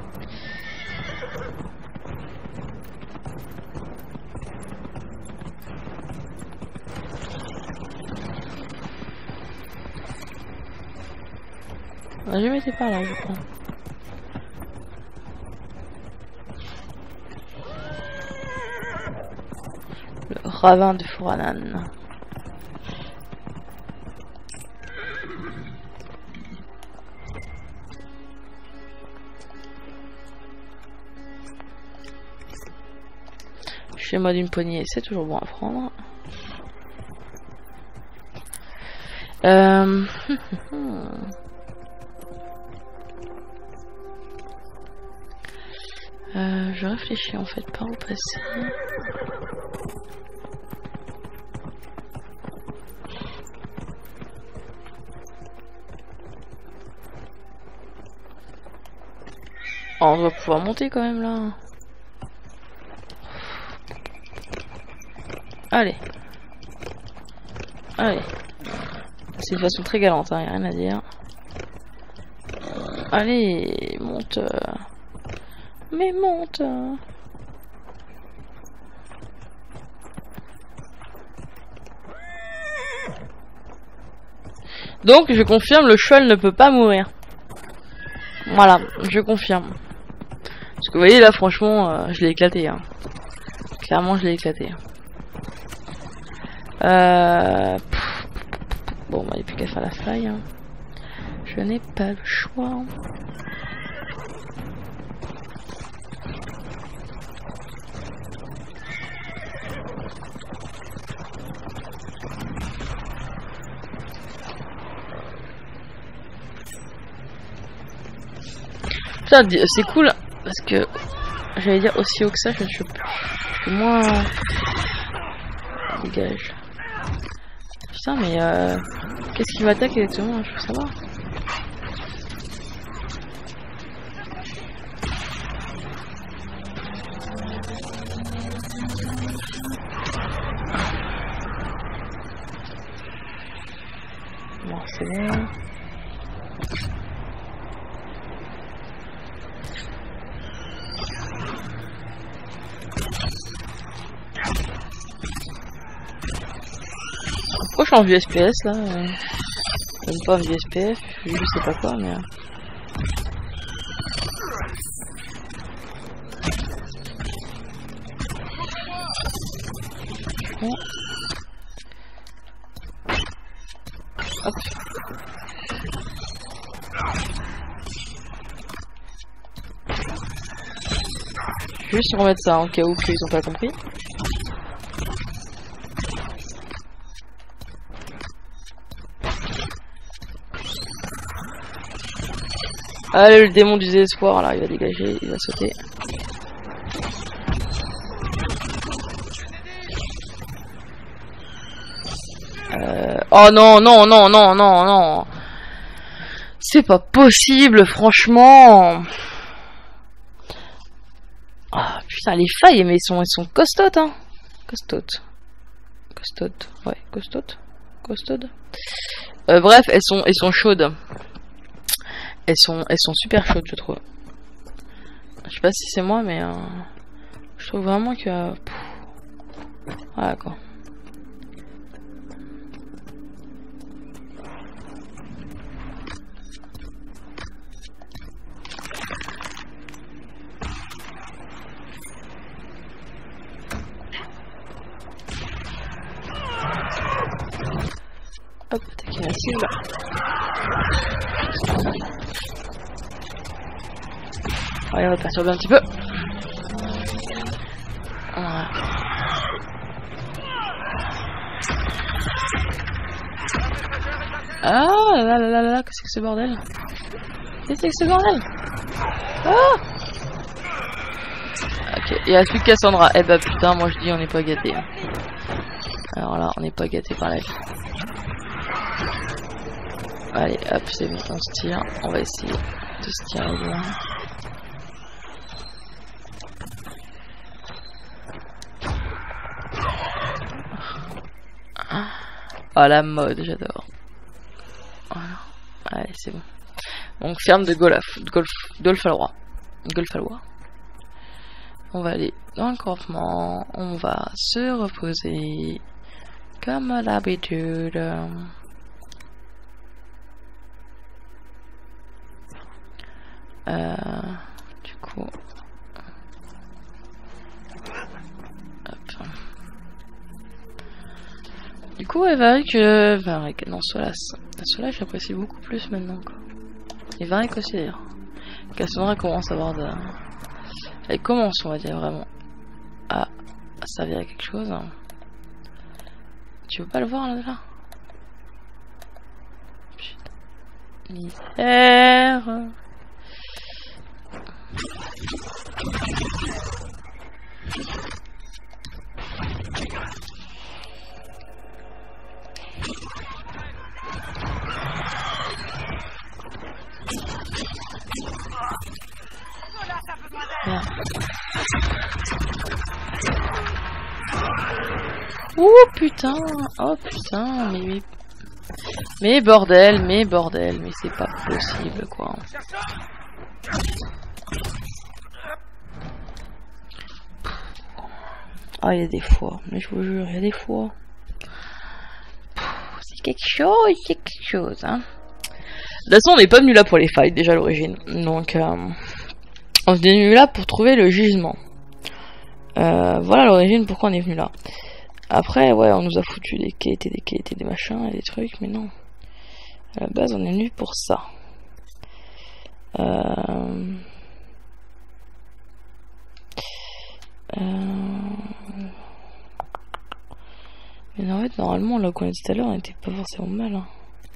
Je m'étais par là, je crois. Le ravin de Furanan. Schéma d'une poignée, c'est toujours bon à prendre. Je réfléchis en fait par où passer. Oh, on doit pouvoir monter quand même là. Allez. Allez. C'est de façon très galante, hein, y a rien à dire. Allez, monte. Mais monte. Donc, je confirme, le cheval ne peut pas mourir. Voilà, je confirme. Parce que vous voyez là, franchement, je l'ai éclaté. Hein. Clairement, je l'ai éclaté. Bon, bah, il n'y a plus qu'à faire la faille. Hein. Je n'ai pas le choix. C'est cool parce que j'allais dire aussi haut que ça, je suis moins. Dégage. Putain, mais qu'est-ce qui m'attaque exactement? Je veux savoir. Bon, c'est bon. Pourquoi je suis en vue SPS là même pas en vue SPF, je sais pas quoi, mais. Bon. Hop. Je vais juste remettre ça en cas où qu'ils ont pas compris. Allez, le démon du désespoir, là, il va dégager, il va sauter. Oh non, non, non, non, non, non. C'est pas possible, franchement. Ah, putain, les failles, mais elles sont costaudes, hein. Costaudes. Costaudes. Ouais, costaudes. Costaudes. Bref, elles sont chaudes. Elles sont super chaudes, je trouve. Je sais pas si c'est moi, mais je trouve vraiment que... Voilà, quoi. Hop, attaquer la cible. Allez, on va perturber un petit peu. Voilà. Ah là là là là, qu'est-ce que c'est bordel? Qu'est-ce que c'est bordel? Ah! Ok, il reste plus que Cassandra. Eh bah putain, moi je dis on n'est pas gâtés. Alors là, on n'est pas gâtés par la vie. Allez, hop, c'est bon, on se tire. On va essayer de se tirer bien. Ah, la mode, j'adore. Voilà. Allez, c'est bon. Donc, ferme de Golfalois. On va aller dans le campement. On va se reposer. Comme à l'habitude. Du coup. Hop. Du coup, Varric, non, Solas. Solas, j'apprécie beaucoup plus maintenant, quoi. Et Varric aussi, d'ailleurs. Cassandra commence à avoir de... Elle commence, on va dire, vraiment à servir à quelque chose. Tu veux pas le voir, là? Putain. Misère. Oh putain, mais bordel, mais c'est pas possible, quoi. Ah, il y a des fois, mais je vous jure, il y a des fois. C'est quelque chose, hein. De toute façon, on n'est pas venu là pour les fights, déjà à l'origine. Donc, on est venu là pour trouver le gisement. Voilà l'origine, pourquoi on est venu là. Après, ouais, on nous a foutu des quêtes et des machins et des trucs, mais non. À la base, on est venu pour ça. Mais en fait, normalement, là qu'on était tout à l'heure, on était pas forcément mal. Hein.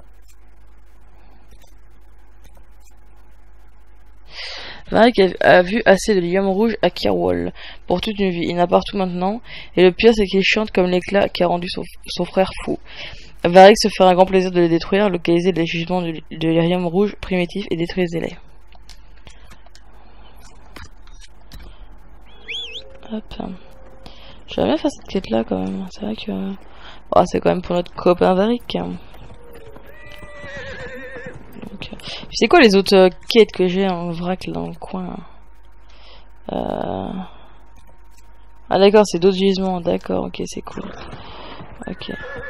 Varric a vu assez de lions rouges à Kirwall pour toute une vie. Il n'a partout maintenant. Et le pire, c'est qu'il chante comme l'éclat qui a rendu son frère fou. Varric se fera un grand plaisir de les détruire, localiser les jugements de l'Irium rouge primitif et détruisez-les. Hop. J'aimerais bien faire cette quête là quand même. C'est vrai que. Oh, c'est quand même pour notre copain Varric. C'est quoi les autres quêtes que j'ai en vrac là dans le coin? Ah d'accord, c'est d'autres gisements, d'accord, ok, c'est cool. Ok.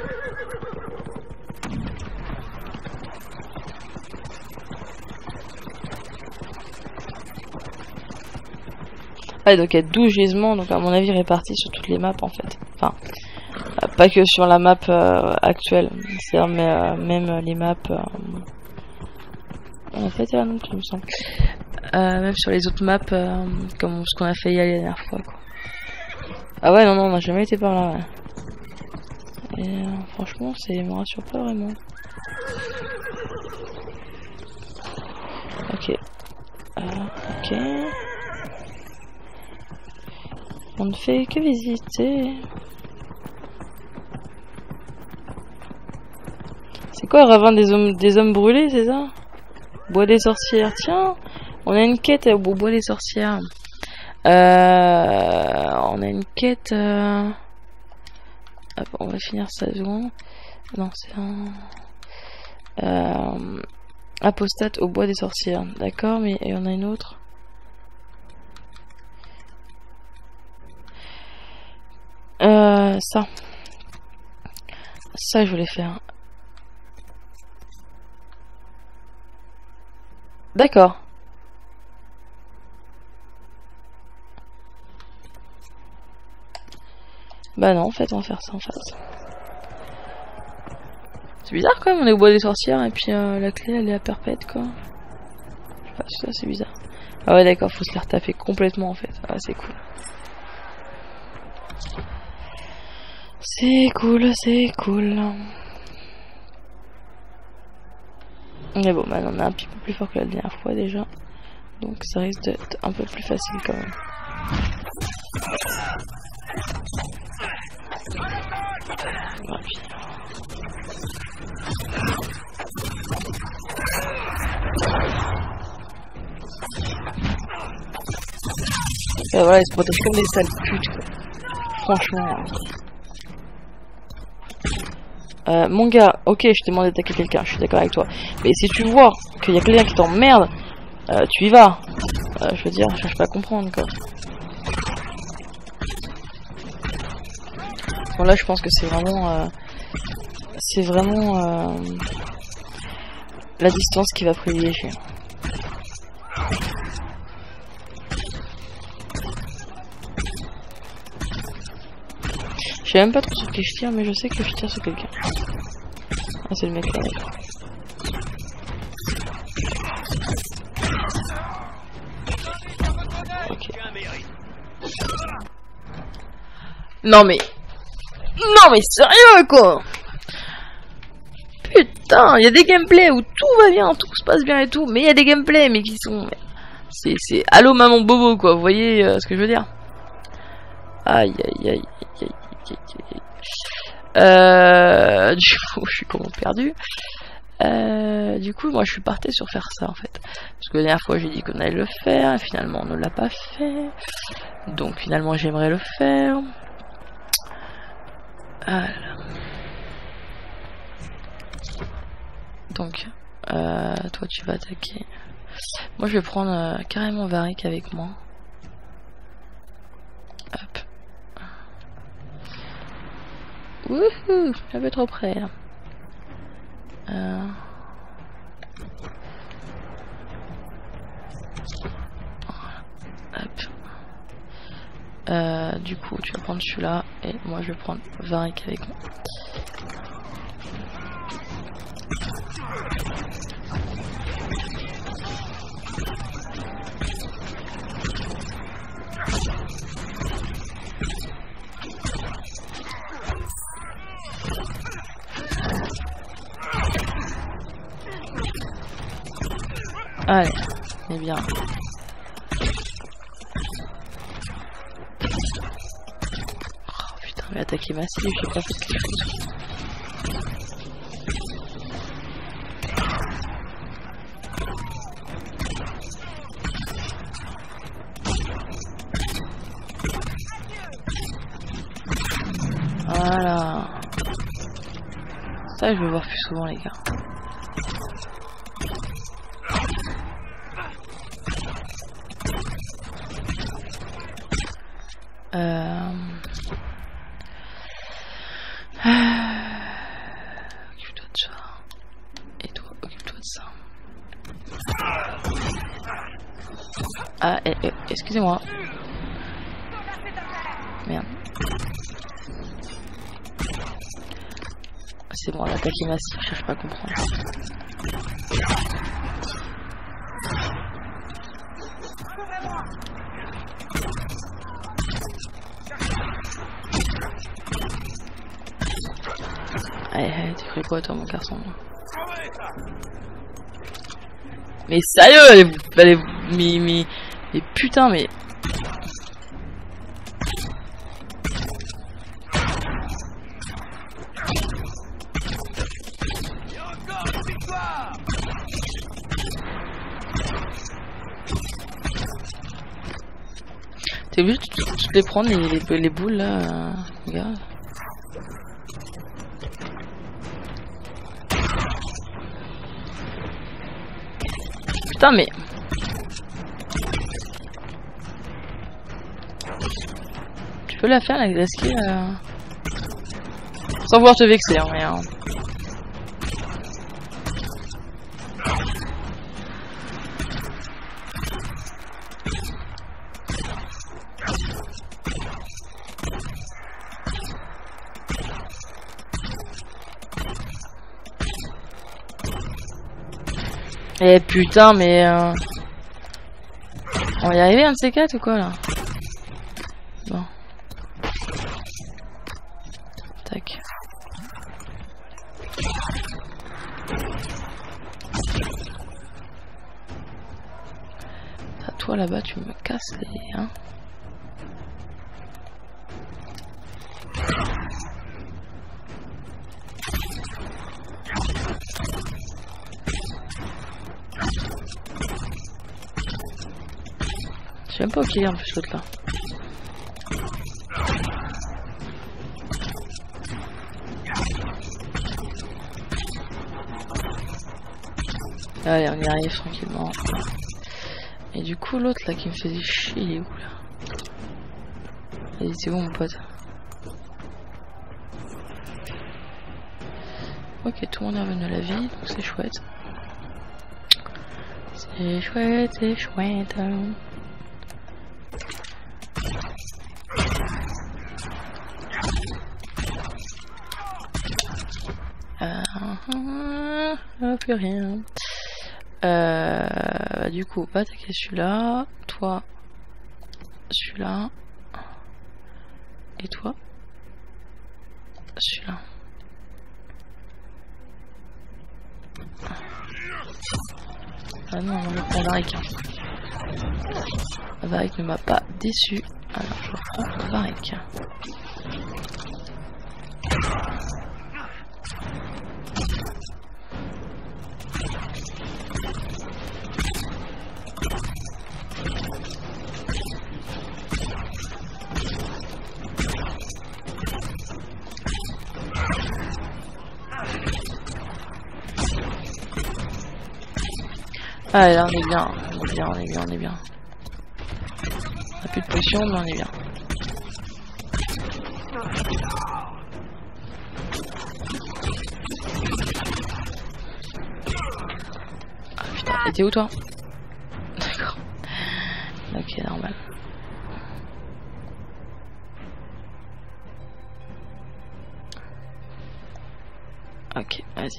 Ah donc il y a 12 gisements, donc à mon avis répartis sur toutes les maps en fait. Enfin, pas que sur la map actuelle, c'est-à-dire même les maps... On a pas été là non plus, il me semble. Même sur les autres maps, comme ce qu'on a fait y aller la dernière fois, quoi. Ah ouais, non, on n'a jamais été par là, ouais. Et franchement, ça me rassure pas vraiment. Ok, Ok. On ne fait que visiter. C'est quoi, ravin des hommes brûlés, c'est ça? Bois des sorcières. Tiens, on a une quête au bois des sorcières. On a une quête. Hop, on va finir ça seconde. Non, c'est un. Apostate au bois des sorcières. D'accord, mais il y en a une autre. Ça. Ça, je voulais faire. D'accord. Bah non, en fait, on va faire ça en face. C'est bizarre quand même, on est au bois des sorcières et puis la clé elle est à perpète quoi. Enfin, ça c'est bizarre. Ah ouais d'accord, faut se la retaper complètement en fait. Ah c'est cool. C'est cool, c'est cool. Mais bon, maintenant on est un petit peu plus fort que la dernière fois déjà. Donc ça risque d'être un peu plus facile quand même. Et voilà, ils se protègent comme des sales putes quoi. Franchement. Mon gars, ok, je t'ai demandé d'attaquer quelqu'un, je suis d'accord avec toi. Mais si tu vois qu'il y a quelqu'un qui t'emmerde, tu y vas. Je veux dire, je cherche pas à comprendre quoi. Bon là, je pense que c'est vraiment la distance qui va privilégier. Je sais même pas trop sur qui je tire, mais je sais que je tire sur quelqu'un. Ah, c'est le mec là. Ok. Non mais sérieux quoi. Putain, il y a des gameplays où tout va bien, tout se passe bien et tout, mais il y a des gameplays mais qui sont... C'est allô maman bobo quoi, vous voyez ce que je veux dire? Aïe aïe aïe aïe aïe. Du coup, je suis complètement perdu. Du coup, moi je suis parti sur faire ça en fait. Parce que la dernière fois j'ai dit qu'on allait le faire, et finalement on ne l'a pas fait. Donc finalement j'aimerais le faire. Voilà. Donc, toi tu vas attaquer. Moi je vais prendre carrément Varric avec moi. Hop. Wouhou, un peu trop près là. Hop. Du coup, tu vas prendre celui-là et moi je vais prendre Varric avec moi. Allez, c'est bien. Oh putain, mais attaquer massif, j'ai pas fait quelque chose. Voilà. Ça, je vais voir plus souvent, les gars. Occupe-toi de ça. Et toi, occupe-toi de ça. Ah, excusez-moi. Merde. C'est bon, l'attaque est massive, je cherche pas à comprendre. Allez, tu cru quoi toi mon garçon? Mais sérieux, Mais putain, mais... T'es obligé de toutes les prendre, les boules là, regarde. Putain, mais... Tu peux la faire, la glace qui sans vouloir te vexer, hein, mais... Eh putain, mais on va y arriver un de ces quatre ou quoi là? Bon. Tac. Ah, toi là-bas tu me casses les... Hein. Je sais même pas où il est en plus l'autre là. Allez, on y arrive tranquillement. Et du coup l'autre là qui me faisait chier, il est où là? Vas-y, c'est où mon pote? Ok, tout le monde est revenu à la vie, donc c'est chouette. C'est chouette, c'est chouette. Plus rien. Du coup, va attaquer celui-là. Toi, celui-là. Et toi, celui-là. Ah non, on va prendre Varric. Varric ne m'a pas déçu. Alors, je reprends Varric. Ah là on est bien, on est bien, on est bien, on est bien. On a plus de potion mais on est bien. Ah putain, et t'es où toi? D'accord. Ok, normal. Ok, vas-y.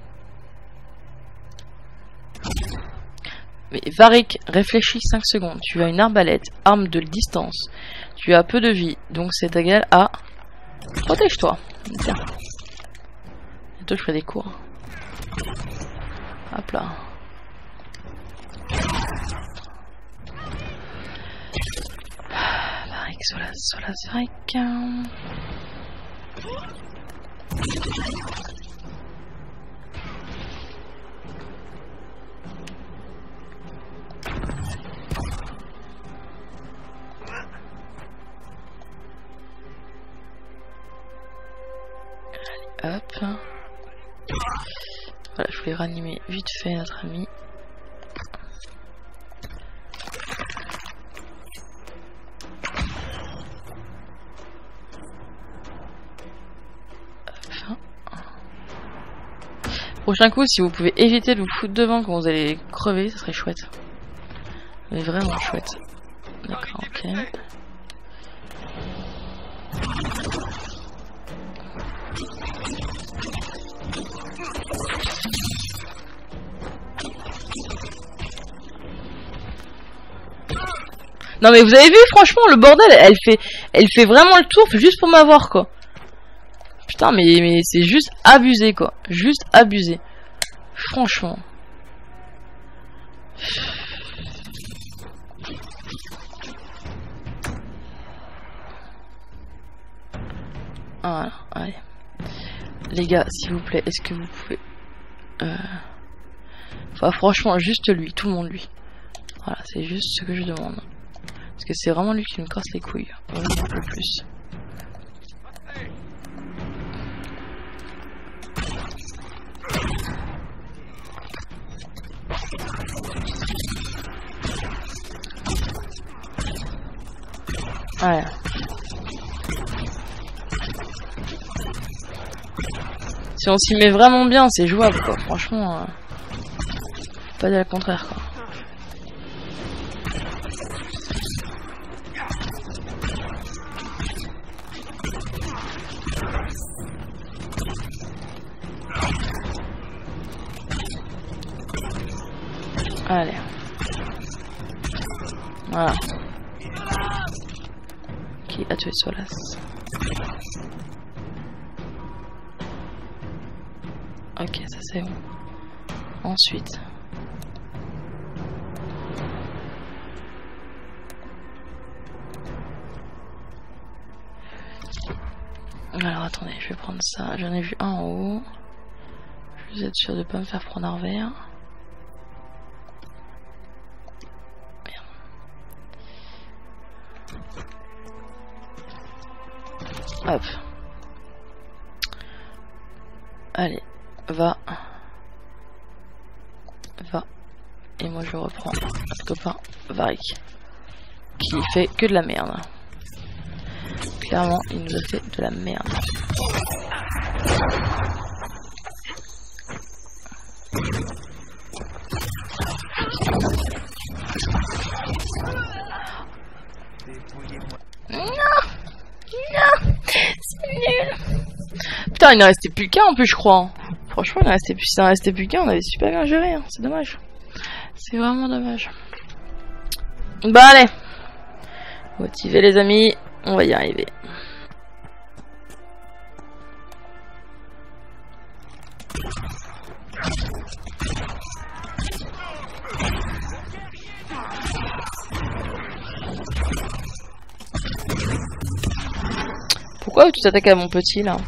Mais Varric, réfléchis 5 secondes. Tu as une arbalète, arme de distance. Tu as peu de vie, donc c'est égal à... Protège-toi. Tiens. Bientôt je ferai des cours. Hop là. Varric, Solas, Varric. Hop. Voilà, je voulais ranimer vite fait notre ami. Hop. Prochain coup, si vous pouvez éviter de vous foutre devant quand vous allez crever, ça serait chouette. Mais vraiment chouette. D'accord, ok. Non mais vous avez vu franchement le bordel, elle fait vraiment le tour juste pour m'avoir quoi. Putain mais c'est juste abusé quoi, juste abusé. Franchement. Voilà, allez. Les gars, s'il vous plaît, est-ce que vous pouvez... Enfin, franchement, juste lui, tout le monde lui. Voilà, c'est juste ce que je demande. Parce que c'est vraiment lui qui me casse les couilles. Le plus. Ouais. Si on s'y met vraiment bien, c'est jouable quoi. Franchement, faut pas dire le contraire quoi. Allez. Voilà. Qui a tué Solas? Ok, ça c'est bon. Ensuite. Alors attendez, je vais prendre ça. J'en ai vu un en haut. Je vais être sûr de pas me faire prendre un revers. Hop. Allez, va. Va. Et moi je reprends notre copain Varric. Qui fait que de la merde. Clairement, il nous a fait de la merde. Putain, il ne restait plus qu'un en plus, je crois. Franchement, il ne restait plus qu'un. On avait super bien géré. Hein. C'est dommage. C'est vraiment dommage. Bah, allez. Motivez les amis. On va y arriver. Pourquoi tu t'attaques à mon petit là?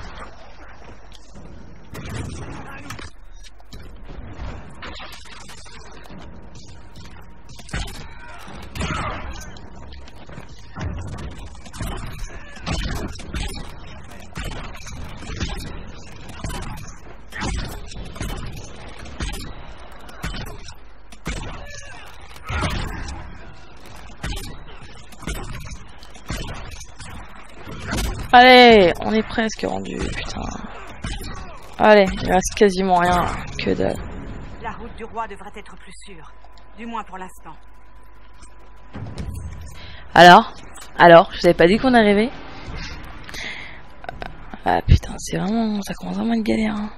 Allez, on est presque rendu, putain. Allez, il reste quasiment rien, que dalle. La route du roi devrait être plus sûre, du moins pour l'instant. Alors, je vous avais pas dit qu'on arrivait? Ah putain, c'est vraiment, ça commence vraiment une galère. Hein.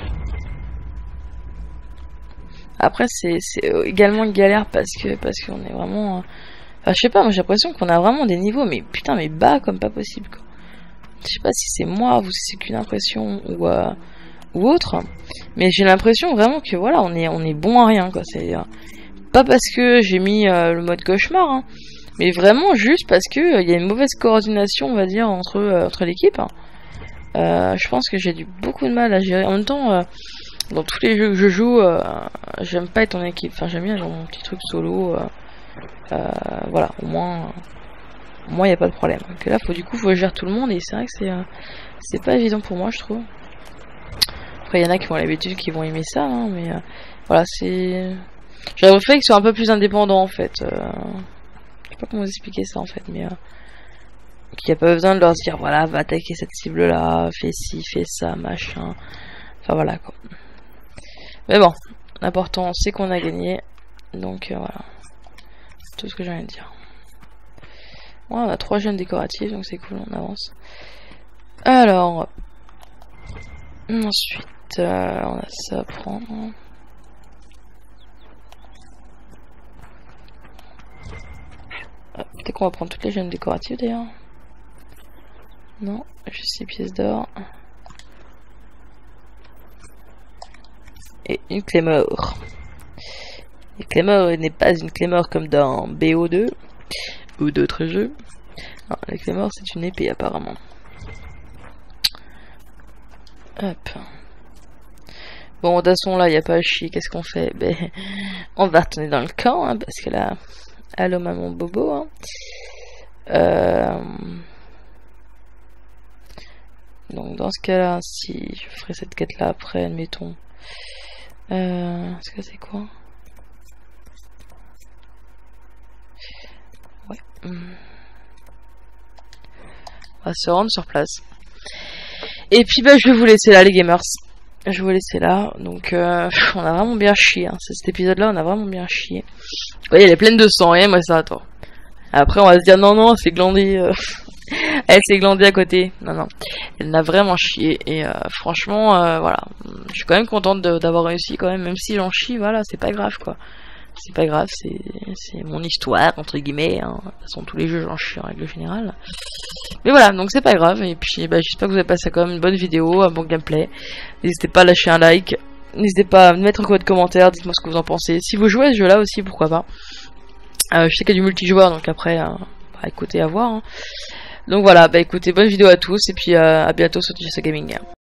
Après, c'est également une galère parce qu'on est vraiment, enfin, je sais pas, moi j'ai l'impression qu'on a vraiment des niveaux, mais putain, mais bas comme pas possible quoi. Je sais pas si c'est moi ou si c'est qu'une impression ou autre, mais j'ai l'impression vraiment que voilà, on est bon à rien quoi. C'est pas parce que j'ai mis le mode cauchemar, hein, mais vraiment juste parce que il y a une mauvaise coordination, on va dire, entre l'équipe. Je pense que j'ai beaucoup de mal à gérer. En même temps, dans tous les jeux que je joue, j'aime pas être en équipe. Enfin, j'aime bien mon petit truc solo. Voilà, au moins. Moi, il n'y a pas de problème. Que là, faut gérer tout le monde et c'est vrai que c'est pas évident pour moi, je trouve. Après, il y en a qui ont l'habitude, qui vont aimer ça, hein, mais voilà, c'est. J'aurais préféré qu'ils soient un peu plus indépendants en fait. Je sais pas comment vous expliquer ça en fait, mais qu'il n'y a pas besoin de leur dire voilà, va attaquer cette cible là, fais ci, fais ça, machin. Enfin voilà quoi. Mais bon, l'important c'est qu'on a gagné, donc voilà. C'est tout ce que j'ai envie de dire. Ouais, on a 3 gemmes décoratives, donc c'est cool, on avance. Alors, ensuite, on a ça à prendre. Peut-être qu'on va prendre toutes les gemmes décoratives d'ailleurs. Non, juste 6 pièces d'or. Et une clé mort. La clé mort n'est pas une clé mort comme dans BO2. Ou d'autres jeux. Non, la clé mort c'est une épée apparemment. Hop. Bon, de toute façon, là, il n'y a pas à chier. Qu'est-ce qu'on fait? Ben, on va retourner dans le camp, hein, parce que là... Allô, maman bobo, hein. Donc, dans ce cas-là, si je ferai cette quête-là après, admettons... Est-ce que c'est quoi? Ouais. On va se rendre sur place. Et puis, bah, je vais vous laisser là, les gamers. Je vais vous laisser là. Donc, on a vraiment bien chié. Hein. Cet épisode-là, on a vraiment bien chié. Vous voyez, elle est pleine de sang, hein, moi, ça attend. Après, on va se dire, non, non, c'est glandé. Elle s'est glandée à côté. Non, non. Elle n'a vraiment chié. Et franchement, voilà. Je suis quand même contente d'avoir réussi, quand même si j'en chie, voilà, c'est pas grave, quoi. C'est pas grave, c'est mon histoire, entre guillemets. Hein. De toute façon, tous les jeux, j'en chie en règle générale. Mais voilà, donc c'est pas grave. Et puis, bah, j'espère que vous avez passé quand même une bonne vidéo, un bon gameplay. N'hésitez pas à lâcher un like. N'hésitez pas à mettre un de commentaire. Dites-moi ce que vous en pensez. Si vous jouez à ce jeu-là aussi, pourquoi pas. Je sais qu'il y a du multijoueur, donc après, bah, écoutez, à voir. Hein. Donc voilà, bah écoutez, bonne vidéo à tous. Et puis à bientôt sur TGS Gaming.